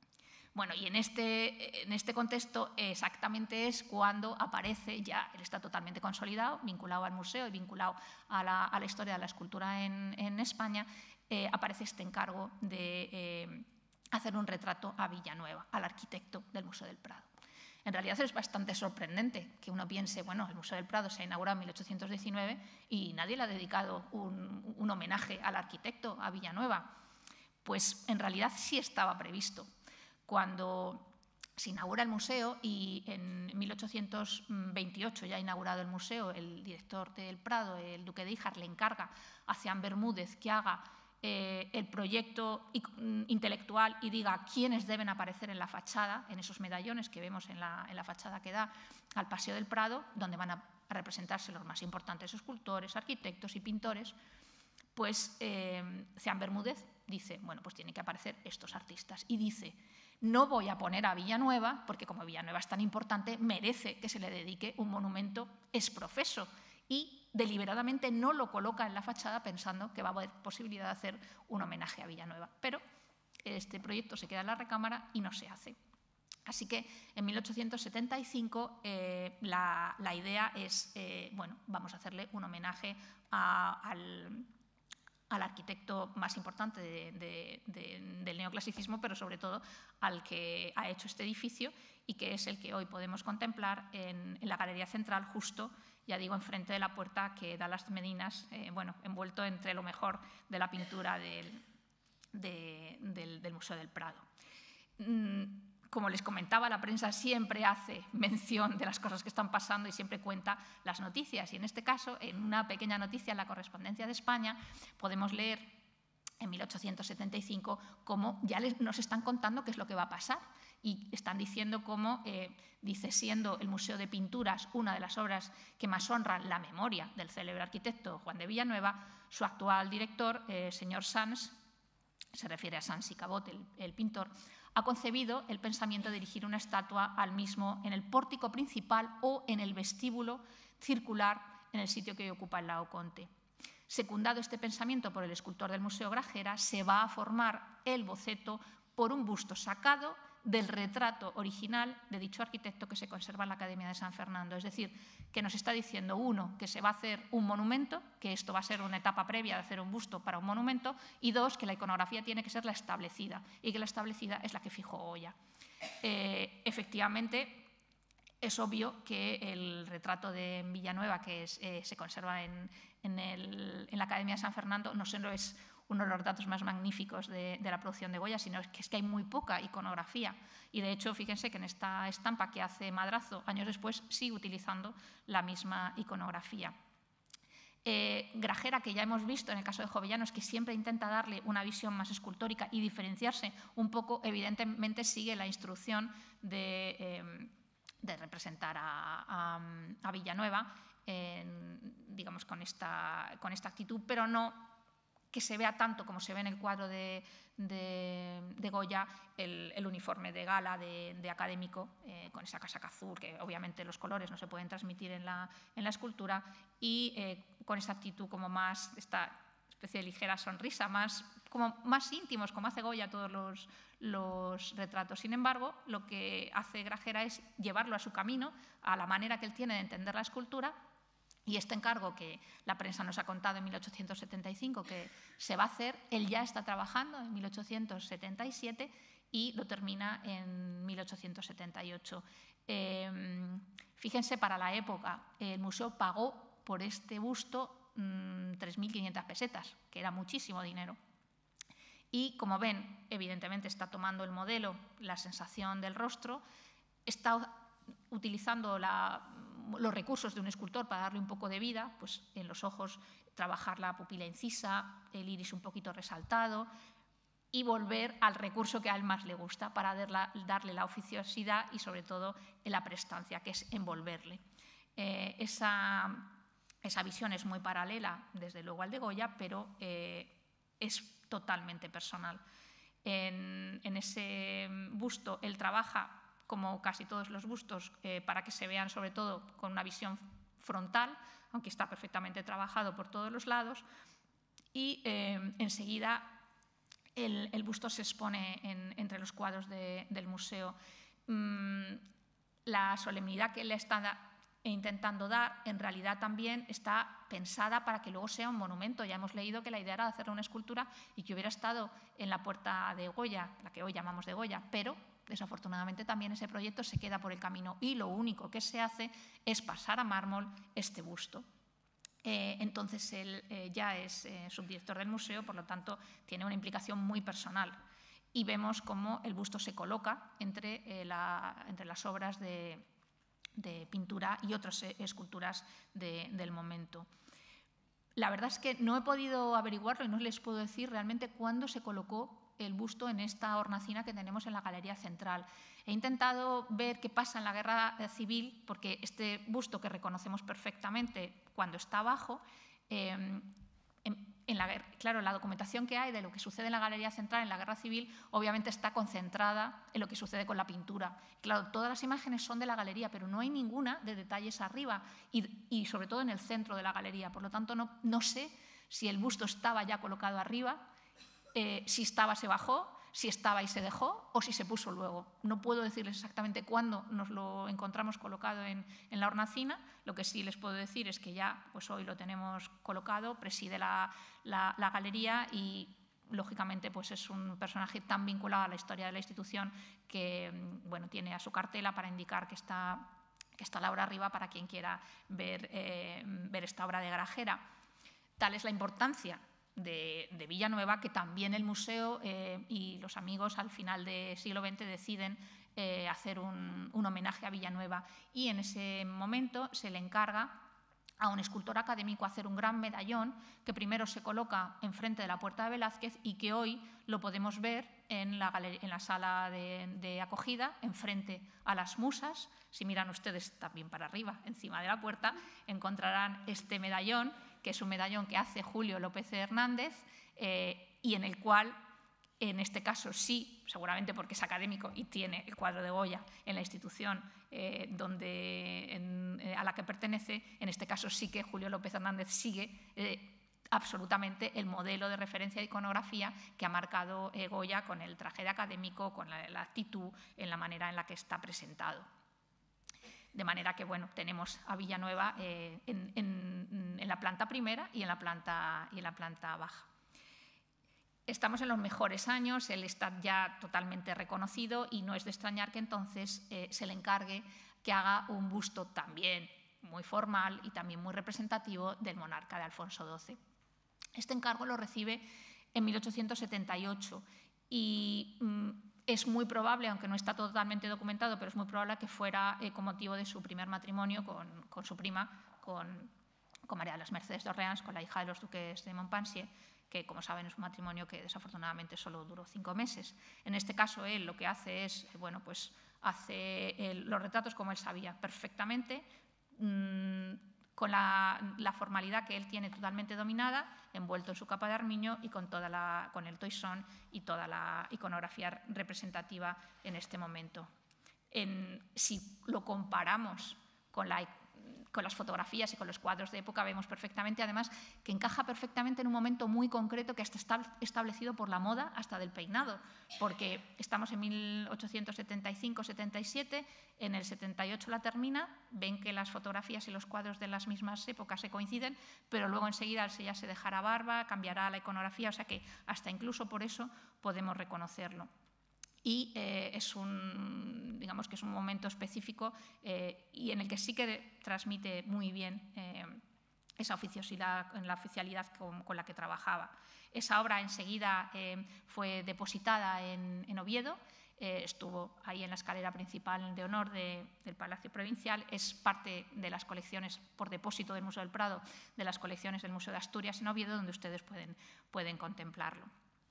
Bueno, y en este, en este contexto exactamente es cuando aparece, ya él está totalmente consolidado, vinculado al museo y vinculado a la, a la historia de la escultura en, en España, eh, aparece este encargo de eh, hacer un retrato a Villanueva, al arquitecto del Museo del Prado. En realidad es bastante sorprendente que uno piense, bueno, el Museo del Prado se ha inaugurado en mil ochocientos diecinueve y nadie le ha dedicado un, un homenaje al arquitecto, a Villanueva. Pues en realidad sí estaba previsto. Cuando se inaugura el museo y en mil ochocientos veintiocho, ya inaugurado el museo, el director del Prado, el duque de Híjar, le encarga a Ceán Bermúdez que haga eh, el proyecto intelectual y diga quiénes deben aparecer en la fachada, en esos medallones que vemos en la, en la fachada que da al Paseo del Prado, donde van a representarse los más importantes escultores, arquitectos y pintores. Pues eh, Ceán Bermúdez dice, bueno, pues tienen que aparecer estos artistas. Y dice, no voy a poner a Villanueva, porque como Villanueva es tan importante, merece que se le dedique un monumento exprofeso. Y deliberadamente no lo coloca en la fachada pensando que va a haber posibilidad de hacer un homenaje a Villanueva. Pero este proyecto se queda en la recámara y no se hace. Así que en mil ochocientos setenta y cinco eh, la, la idea es, eh, bueno, vamos a hacerle un homenaje a, al... al arquitecto más importante de, de, de, del neoclasicismo, pero sobre todo al que ha hecho este edificio y que es el que hoy podemos contemplar en, en la galería central, justo, ya digo, enfrente de la puerta que da las Medinas, eh, bueno, envuelto entre lo mejor de la pintura del, de, del, del Museo del Prado. Mm, Como les comentaba, la prensa siempre hace mención de las cosas que están pasando y siempre cuenta las noticias. Y en este caso, en una pequeña noticia en la Correspondencia de España, podemos leer en mil ochocientos setenta y cinco cómo ya les, nos están contando qué es lo que va a pasar. Y están diciendo cómo, eh, dice, siendo el Museo de Pinturas una de las obras que más honran la memoria del célebre arquitecto Juan de Villanueva, su actual director, eh, señor Sans, se refiere a Sans y Cabot, el, el pintor, ha concebido el pensamiento de erigir una estatua al mismo en el pórtico principal o en el vestíbulo circular en el sitio que hoy ocupa el Lao Conte. Secundado este pensamiento por el escultor del Museo Grajera, se va a formar el boceto por un busto sacado del retrato original de dicho arquitecto que se conserva en la Academia de San Fernando. Es decir, que nos está diciendo, uno, que se va a hacer un monumento, que esto va a ser una etapa previa de hacer un busto para un monumento, y dos, que la iconografía tiene que ser la establecida, y que la establecida es la que fijó Goya. Eh, efectivamente, es obvio que el retrato de Villanueva, que es, eh, se conserva en, en, el, en la Academia de San Fernando, no solo es uno de los datos más magníficos de, de la producción de Goya, sino que es que hay muy poca iconografía. Y de hecho, fíjense que en esta estampa que hace Madrazo, años después, sigue utilizando la misma iconografía. Eh, Grajera, que ya hemos visto en el caso de Jovellanos, que siempre intenta darle una visión más escultórica y diferenciarse un poco, evidentemente sigue la instrucción de, eh, de representar a, a, a Villanueva, eh, digamos, con esta, con esta actitud, pero no que se vea tanto como se ve en el cuadro de, de, de Goya, el, el uniforme de gala de, de académico, eh, con esa casaca azul, que obviamente los colores no se pueden transmitir en la, en la escultura, y eh, con esta actitud como más, esta especie de ligera sonrisa, más, como más íntimos, como hace Goya todos los, los retratos. Sin embargo, lo que hace Grajera es llevarlo a su camino, a la manera que él tiene de entender la escultura. Y este encargo que la prensa nos ha contado en mil ochocientos setenta y cinco que se va a hacer, él ya está trabajando en mil ochocientos setenta y siete y lo termina en mil ochocientos setenta y ocho. Eh, fíjense, para la época, el museo pagó por este busto mmm, tres mil quinientas pesetas, que era muchísimo dinero. Y como ven, evidentemente está tomando el modelo, la sensación del rostro, está utilizando la, los recursos de un escultor para darle un poco de vida, pues en los ojos trabajar la pupila incisa, el iris un poquito resaltado y volver al recurso que a él más le gusta para darle la oficiosidad y sobre todo la prestancia, que es envolverle. Eh, esa, esa visión es muy paralela, desde luego, al de Goya, pero eh, es totalmente personal. En, en ese busto él trabaja, como casi todos los bustos, eh, para que se vean sobre todo con una visión frontal, aunque está perfectamente trabajado por todos los lados, y eh, enseguida el, el busto se expone en, entre los cuadros de, del museo. Mm, la solemnidad que le está intentando dar, en realidad también está pensada para que luego sea un monumento. Ya hemos leído que la idea era hacer una escultura y que hubiera estado en la puerta de Goya, la que hoy llamamos de Goya, pero desafortunadamente también ese proyecto se queda por el camino y lo único que se hace es pasar a mármol este busto. Eh, entonces él eh, ya es eh, subdirector del museo, por lo tanto tiene una implicación muy personal. Y vemos cómo el busto se coloca entre, eh, la, entre las obras de, de pintura y otras eh, esculturas de, del momento. La verdad es que no he podido averiguarlo y no les puedo decir realmente cuándo se colocó el busto en esta hornacina que tenemos en la Galería Central. He intentado ver qué pasa en la Guerra Civil, porque este busto que reconocemos perfectamente cuando está abajo, eh, en, en la, claro, la documentación que hay de lo que sucede en la Galería Central en la Guerra Civil obviamente está concentrada en lo que sucede con la pintura. Claro, todas las imágenes son de la galería, pero no hay ninguna de detalles arriba y, y sobre todo en el centro de la galería. Por lo tanto, no, no sé si el busto estaba ya colocado arriba, eh, si estaba se bajó, si estaba y se dejó o si se puso luego. No puedo decirles exactamente cuándo nos lo encontramos colocado en, en la hornacina. Lo que sí les puedo decir es que ya pues hoy lo tenemos colocado, preside la, la, la galería y, lógicamente, pues es un personaje tan vinculado a la historia de la institución que bueno, tiene a su cartela para indicar que está, que está la obra arriba para quien quiera ver, eh, ver esta obra de Grajera. Tal es la importancia De, de Villanueva, que también el museo eh, y los amigos al final del siglo veinte deciden eh, hacer un, un homenaje a Villanueva, y en ese momento se le encarga a un escultor académico hacer un gran medallón que primero se coloca enfrente de la Puerta de Velázquez y que hoy lo podemos ver en la, en la sala de, de acogida, enfrente a las musas. Si miran ustedes también para arriba, encima de la puerta, encontrarán este medallón, que es un medallón que hace Julio López Hernández eh, y en el cual, en este caso sí, seguramente porque es académico y tiene el cuadro de Goya en la institución eh, donde, en, eh, a la que pertenece, en este caso sí que Julio López Hernández sigue eh, absolutamente el modelo de referencia de iconografía que ha marcado eh, Goya con el traje de académico, con la, la actitud, en la manera en la que está presentado. De manera que, bueno, tenemos a Villanueva eh, en, en, en la planta primera y en la planta, y en la planta baja. Estamos en los mejores años, él está ya totalmente reconocido y no es de extrañar que entonces eh, se le encargue que haga un busto también muy formal y también muy representativo del monarca de Alfonso doce. Este encargo lo recibe en mil ochocientos setenta y ocho y mmm, es muy probable, aunque no está totalmente documentado, pero es muy probable que fuera eh, con motivo de su primer matrimonio con, con su prima, con, con María de las Mercedes de Orleans, con la hija de los duques de Montpensier, que, como saben, es un matrimonio que desafortunadamente solo duró cinco meses. En este caso, él lo que hace es, bueno, pues hace el, los retratos como él sabía perfectamente, mmm, con la, la formalidad que él tiene totalmente dominada, envuelto en su capa de armiño y con, toda la, con el toisón y toda la iconografía representativa en este momento. En, si lo comparamos con, la, con las fotografías y con los cuadros de época, vemos perfectamente, además, que encaja perfectamente en un momento muy concreto que hasta está establecido por la moda, hasta del peinado, porque estamos en mil ochocientos setenta y cinco setenta y siete, en el setenta y ocho la termina, ven que las fotografías y los cuadros de las mismas épocas se coinciden, pero luego enseguida ya se dejará barba, cambiará la iconografía, o sea que hasta incluso por eso podemos reconocerlo. Y eh, es un, digamos que es un momento específico eh, y en el que sí que transmite muy bien eh, esa oficiosidad, la oficialidad con, con la que trabajaba. Esa obra enseguida eh, fue depositada en, en Oviedo, eh, estuvo ahí en la escalera principal de honor de, del Palacio Provincial, es parte de las colecciones por depósito del Museo del Prado, de las colecciones del Museo de Asturias en Oviedo, donde ustedes pueden, pueden contemplarlo.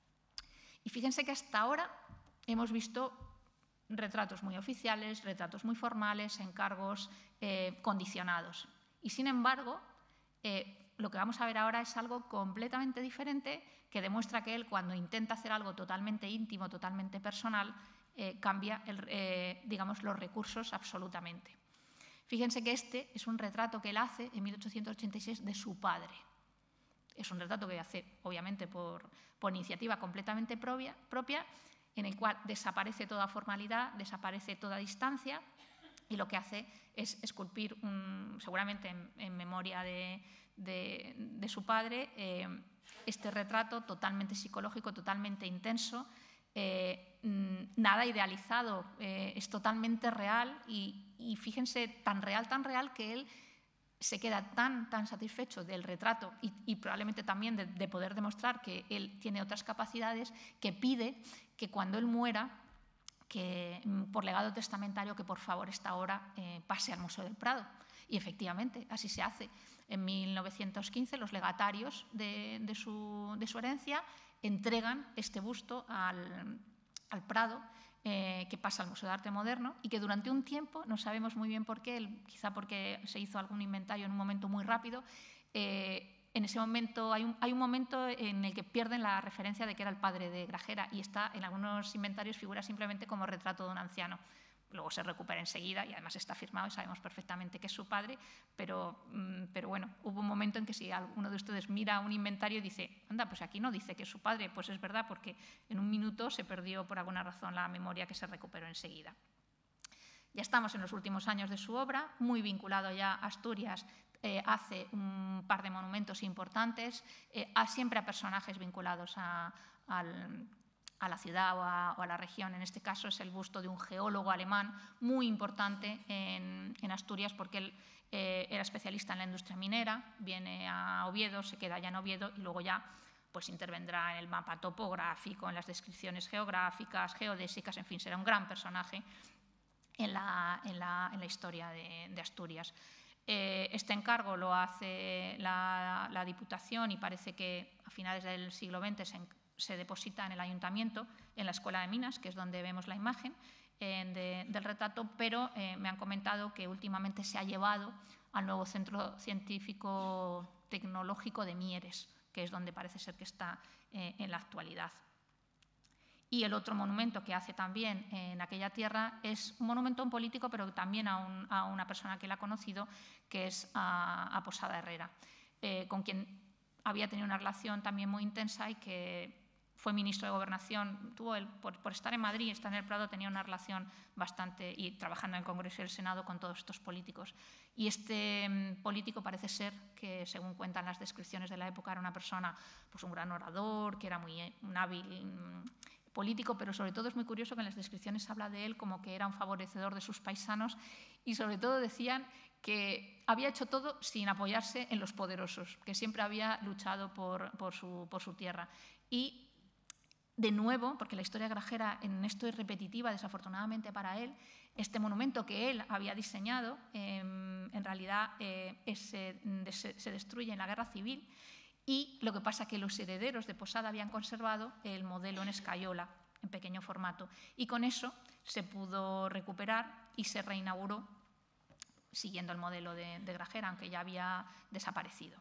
Y fíjense que hasta ahora hemos visto retratos muy oficiales, retratos muy formales, encargos eh, condicionados. Y, sin embargo, eh, lo que vamos a ver ahora es algo completamente diferente que demuestra que él, cuando intenta hacer algo totalmente íntimo, totalmente personal, eh, cambia el, eh, digamos, los recursos absolutamente. Fíjense que este es un retrato que él hace en mil ochocientos ochenta y seis de su padre. Es un retrato que hace, obviamente, por, por iniciativa completamente propia, propia, en el cual desaparece toda formalidad, desaparece toda distancia, y lo que hace es esculpir, un, seguramente en, en memoria de, de, de su padre, eh, este retrato totalmente psicológico, totalmente intenso, eh, nada idealizado, eh, es totalmente real y, y fíjense, tan real, tan real que él se queda tan, tan satisfecho del retrato y, y probablemente también de, de poder demostrar que él tiene otras capacidades, que pide que cuando él muera, que por legado testamentario, que por favor esta obra eh, pase al Museo del Prado. Y efectivamente, así se hace. En mil novecientos quince, los legatarios de, de, su, de su herencia entregan este busto al, al Prado, eh, que pasa al Museo de Arte Moderno y que durante un tiempo, no sabemos muy bien por qué, quizá porque se hizo algún inventario en un momento muy rápido, eh, en ese momento hay un, hay un momento en el que pierden la referencia de que era el padre de Grajera y está en algunos inventarios figura simplemente como retrato de un anciano. Luego se recupera enseguida y además está firmado y sabemos perfectamente que es su padre, pero, pero bueno, hubo un momento en que si alguno de ustedes mira un inventario y dice, anda, pues aquí no dice que es su padre, pues es verdad, porque en un minuto se perdió por alguna razón la memoria, que se recuperó enseguida. Ya estamos en los últimos años de su obra, muy vinculado ya a Asturias, eh, hace un par de monumentos importantes, eh, a, siempre a personajes vinculados a, al a la ciudad o a, o a la región. En este caso es el busto de un geólogo alemán muy importante en, en Asturias, porque él eh, era especialista en la industria minera, viene a Oviedo, se queda ya en Oviedo y luego ya pues, intervendrá en el mapa topográfico, en las descripciones geográficas, geodésicas, en fin, será un gran personaje en la, en la, en la historia de, de Asturias. Eh, este encargo lo hace la, la Diputación y parece que a finales del siglo veinte se se deposita en el ayuntamiento, en la Escuela de Minas, que es donde vemos la imagen eh, de, del retrato, pero eh, me han comentado que últimamente se ha llevado al nuevo Centro Científico Tecnológico de Mieres, que es donde parece ser que está eh, en la actualidad. Y el otro monumento que hace también en aquella tierra es un monumento a un político, pero también a, un, a una persona que él ha conocido, que es a, a Posada Herrera, eh, con quien había tenido una relación también muy intensa y que fue ministro de Gobernación, tuvo el, por, por estar en Madrid, estar en el Prado, tenía una relación bastante, y trabajando en el Congreso y el Senado con todos estos políticos. Y este um, político parece ser que, según cuentan las descripciones de la época, era una persona, pues un gran orador, que era muy un hábil um, político, pero sobre todo es muy curioso que en las descripciones se habla de él como que era un favorecedor de sus paisanos y sobre todo decían que había hecho todo sin apoyarse en los poderosos, que siempre había luchado por, por, su, por su tierra. Y de nuevo, porque la historia grajera en esto es repetitiva, desafortunadamente para él, este monumento que él había diseñado, eh, en realidad eh, es, se, se destruye en la Guerra Civil y lo que pasa es que los herederos de Posada habían conservado el modelo en escayola, en pequeño formato, y con eso se pudo recuperar y se reinauguró siguiendo el modelo de, de Grajera, aunque ya había desaparecido.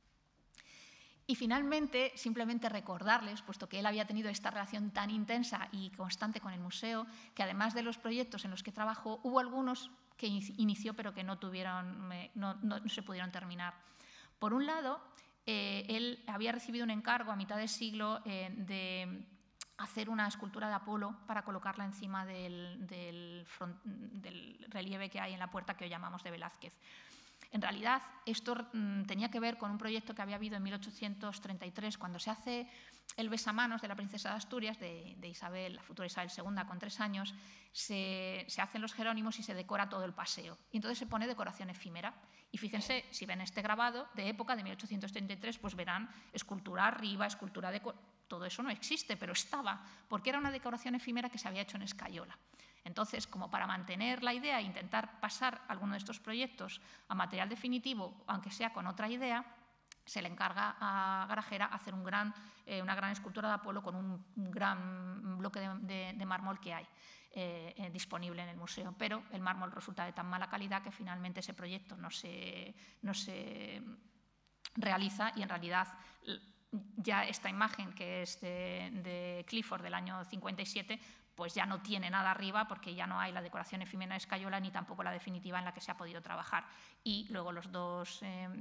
Y finalmente, simplemente recordarles, puesto que él había tenido esta relación tan intensa y constante con el museo, que además de los proyectos en los que trabajó, hubo algunos que inició pero que no, tuvieron, no, no, no se pudieron terminar. Por un lado, eh, él había recibido un encargo a mitad de siglo eh, de hacer una escultura de Apolo para colocarla encima del, del, front, del relieve que hay en la puerta que hoy llamamos de Velázquez. En realidad, esto mmm, tenía que ver con un proyecto que había habido en mil ochocientos treinta y tres, cuando se hace el besamanos de la princesa de Asturias, de, de Isabel, la futura Isabel segunda, con tres años, se, se hacen los jerónimos y se decora todo el paseo. Y entonces se pone decoración efímera. Y fíjense, si ven este grabado de época de mil ochocientos treinta y tres, pues verán escultura arriba, escultura de... Todo eso no existe, pero estaba, porque era una decoración efímera que se había hecho en escayola. Entonces, como para mantener la idea e intentar pasar alguno de estos proyectos a material definitivo, aunque sea con otra idea, se le encarga a Grajera hacer un gran, eh, una gran escultura de Apolo con un, un gran bloque de, de, de mármol que hay eh, eh, disponible en el museo. Pero el mármol resulta de tan mala calidad que finalmente ese proyecto no se, no se realiza y en realidad ya esta imagen, que es de, de Clifford del año cincuenta y siete, pues ya no tiene nada arriba porque ya no hay la decoración efímera de escayola ni tampoco la definitiva en la que se ha podido trabajar. Y luego los dos, eh,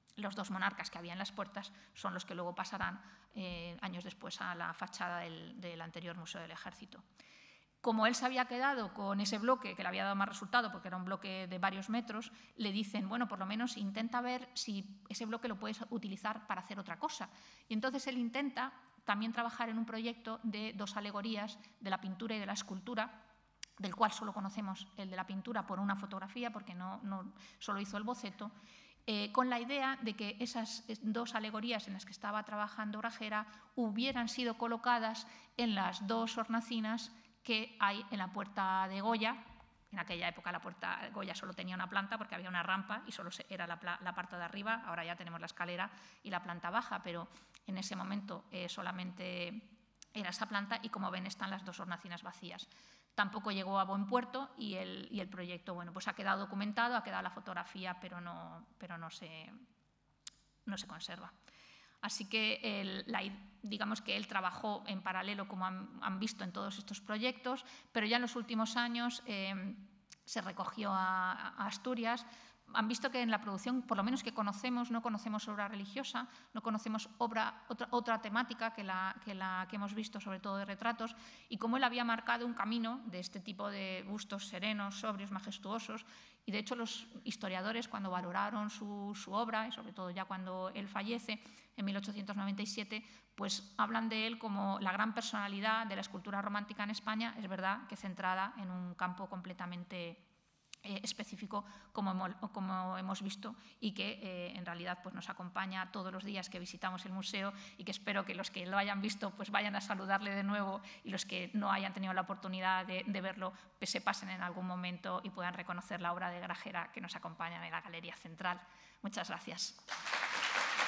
los dos monarcas que había en las puertas son los que luego pasarán eh, años después a la fachada del, del anterior Museo del Ejército. Como él se había quedado con ese bloque que le había dado más resultado, porque era un bloque de varios metros, le dicen, bueno, por lo menos intenta ver si ese bloque lo puedes utilizar para hacer otra cosa. Y entonces él intenta también trabajar en un proyecto de dos alegorías, de la pintura y de la escultura, del cual solo conocemos el de la pintura por una fotografía, porque no, no solo hizo el boceto, eh, con la idea de que esas dos alegorías en las que estaba trabajando Grajera hubieran sido colocadas en las dos hornacinas que hay en la Puerta de Goya. En aquella época la Puerta de Goya solo tenía una planta porque había una rampa y solo era la, la parte de arriba. Ahora ya tenemos la escalera y la planta baja, pero en ese momento eh, solamente era esa planta y, como ven, están las dos hornacinas vacías. Tampoco llegó a buen puerto y el, y el proyecto, bueno, pues ha quedado documentado, ha quedado la fotografía, pero no, pero no, se, no se conserva. Así que el, la, digamos que él trabajó en paralelo, como han, han visto en todos estos proyectos, pero ya en los últimos años eh, se recogió a, a Asturias. Han visto que en la producción, por lo menos que conocemos, no conocemos obra religiosa, no conocemos obra, otra, otra temática que la, que la que hemos visto, sobre todo de retratos, y cómo él había marcado un camino de este tipo de bustos serenos, sobrios, majestuosos. Y de hecho los historiadores, cuando valoraron su, su obra, y sobre todo ya cuando él fallece, en mil ochocientos noventa y siete, pues hablan de él como la gran personalidad de la escultura romántica en España, es verdad que centrada en un campo completamente Eh, específico, como, como hemos visto, y que eh, en realidad pues, nos acompaña todos los días que visitamos el museo, y que espero que los que lo hayan visto pues, vayan a saludarle de nuevo, y los que no hayan tenido la oportunidad de, de verlo pues, se pasen en algún momento y puedan reconocer la obra de Grajera que nos acompaña en la Galería Central. Muchas gracias.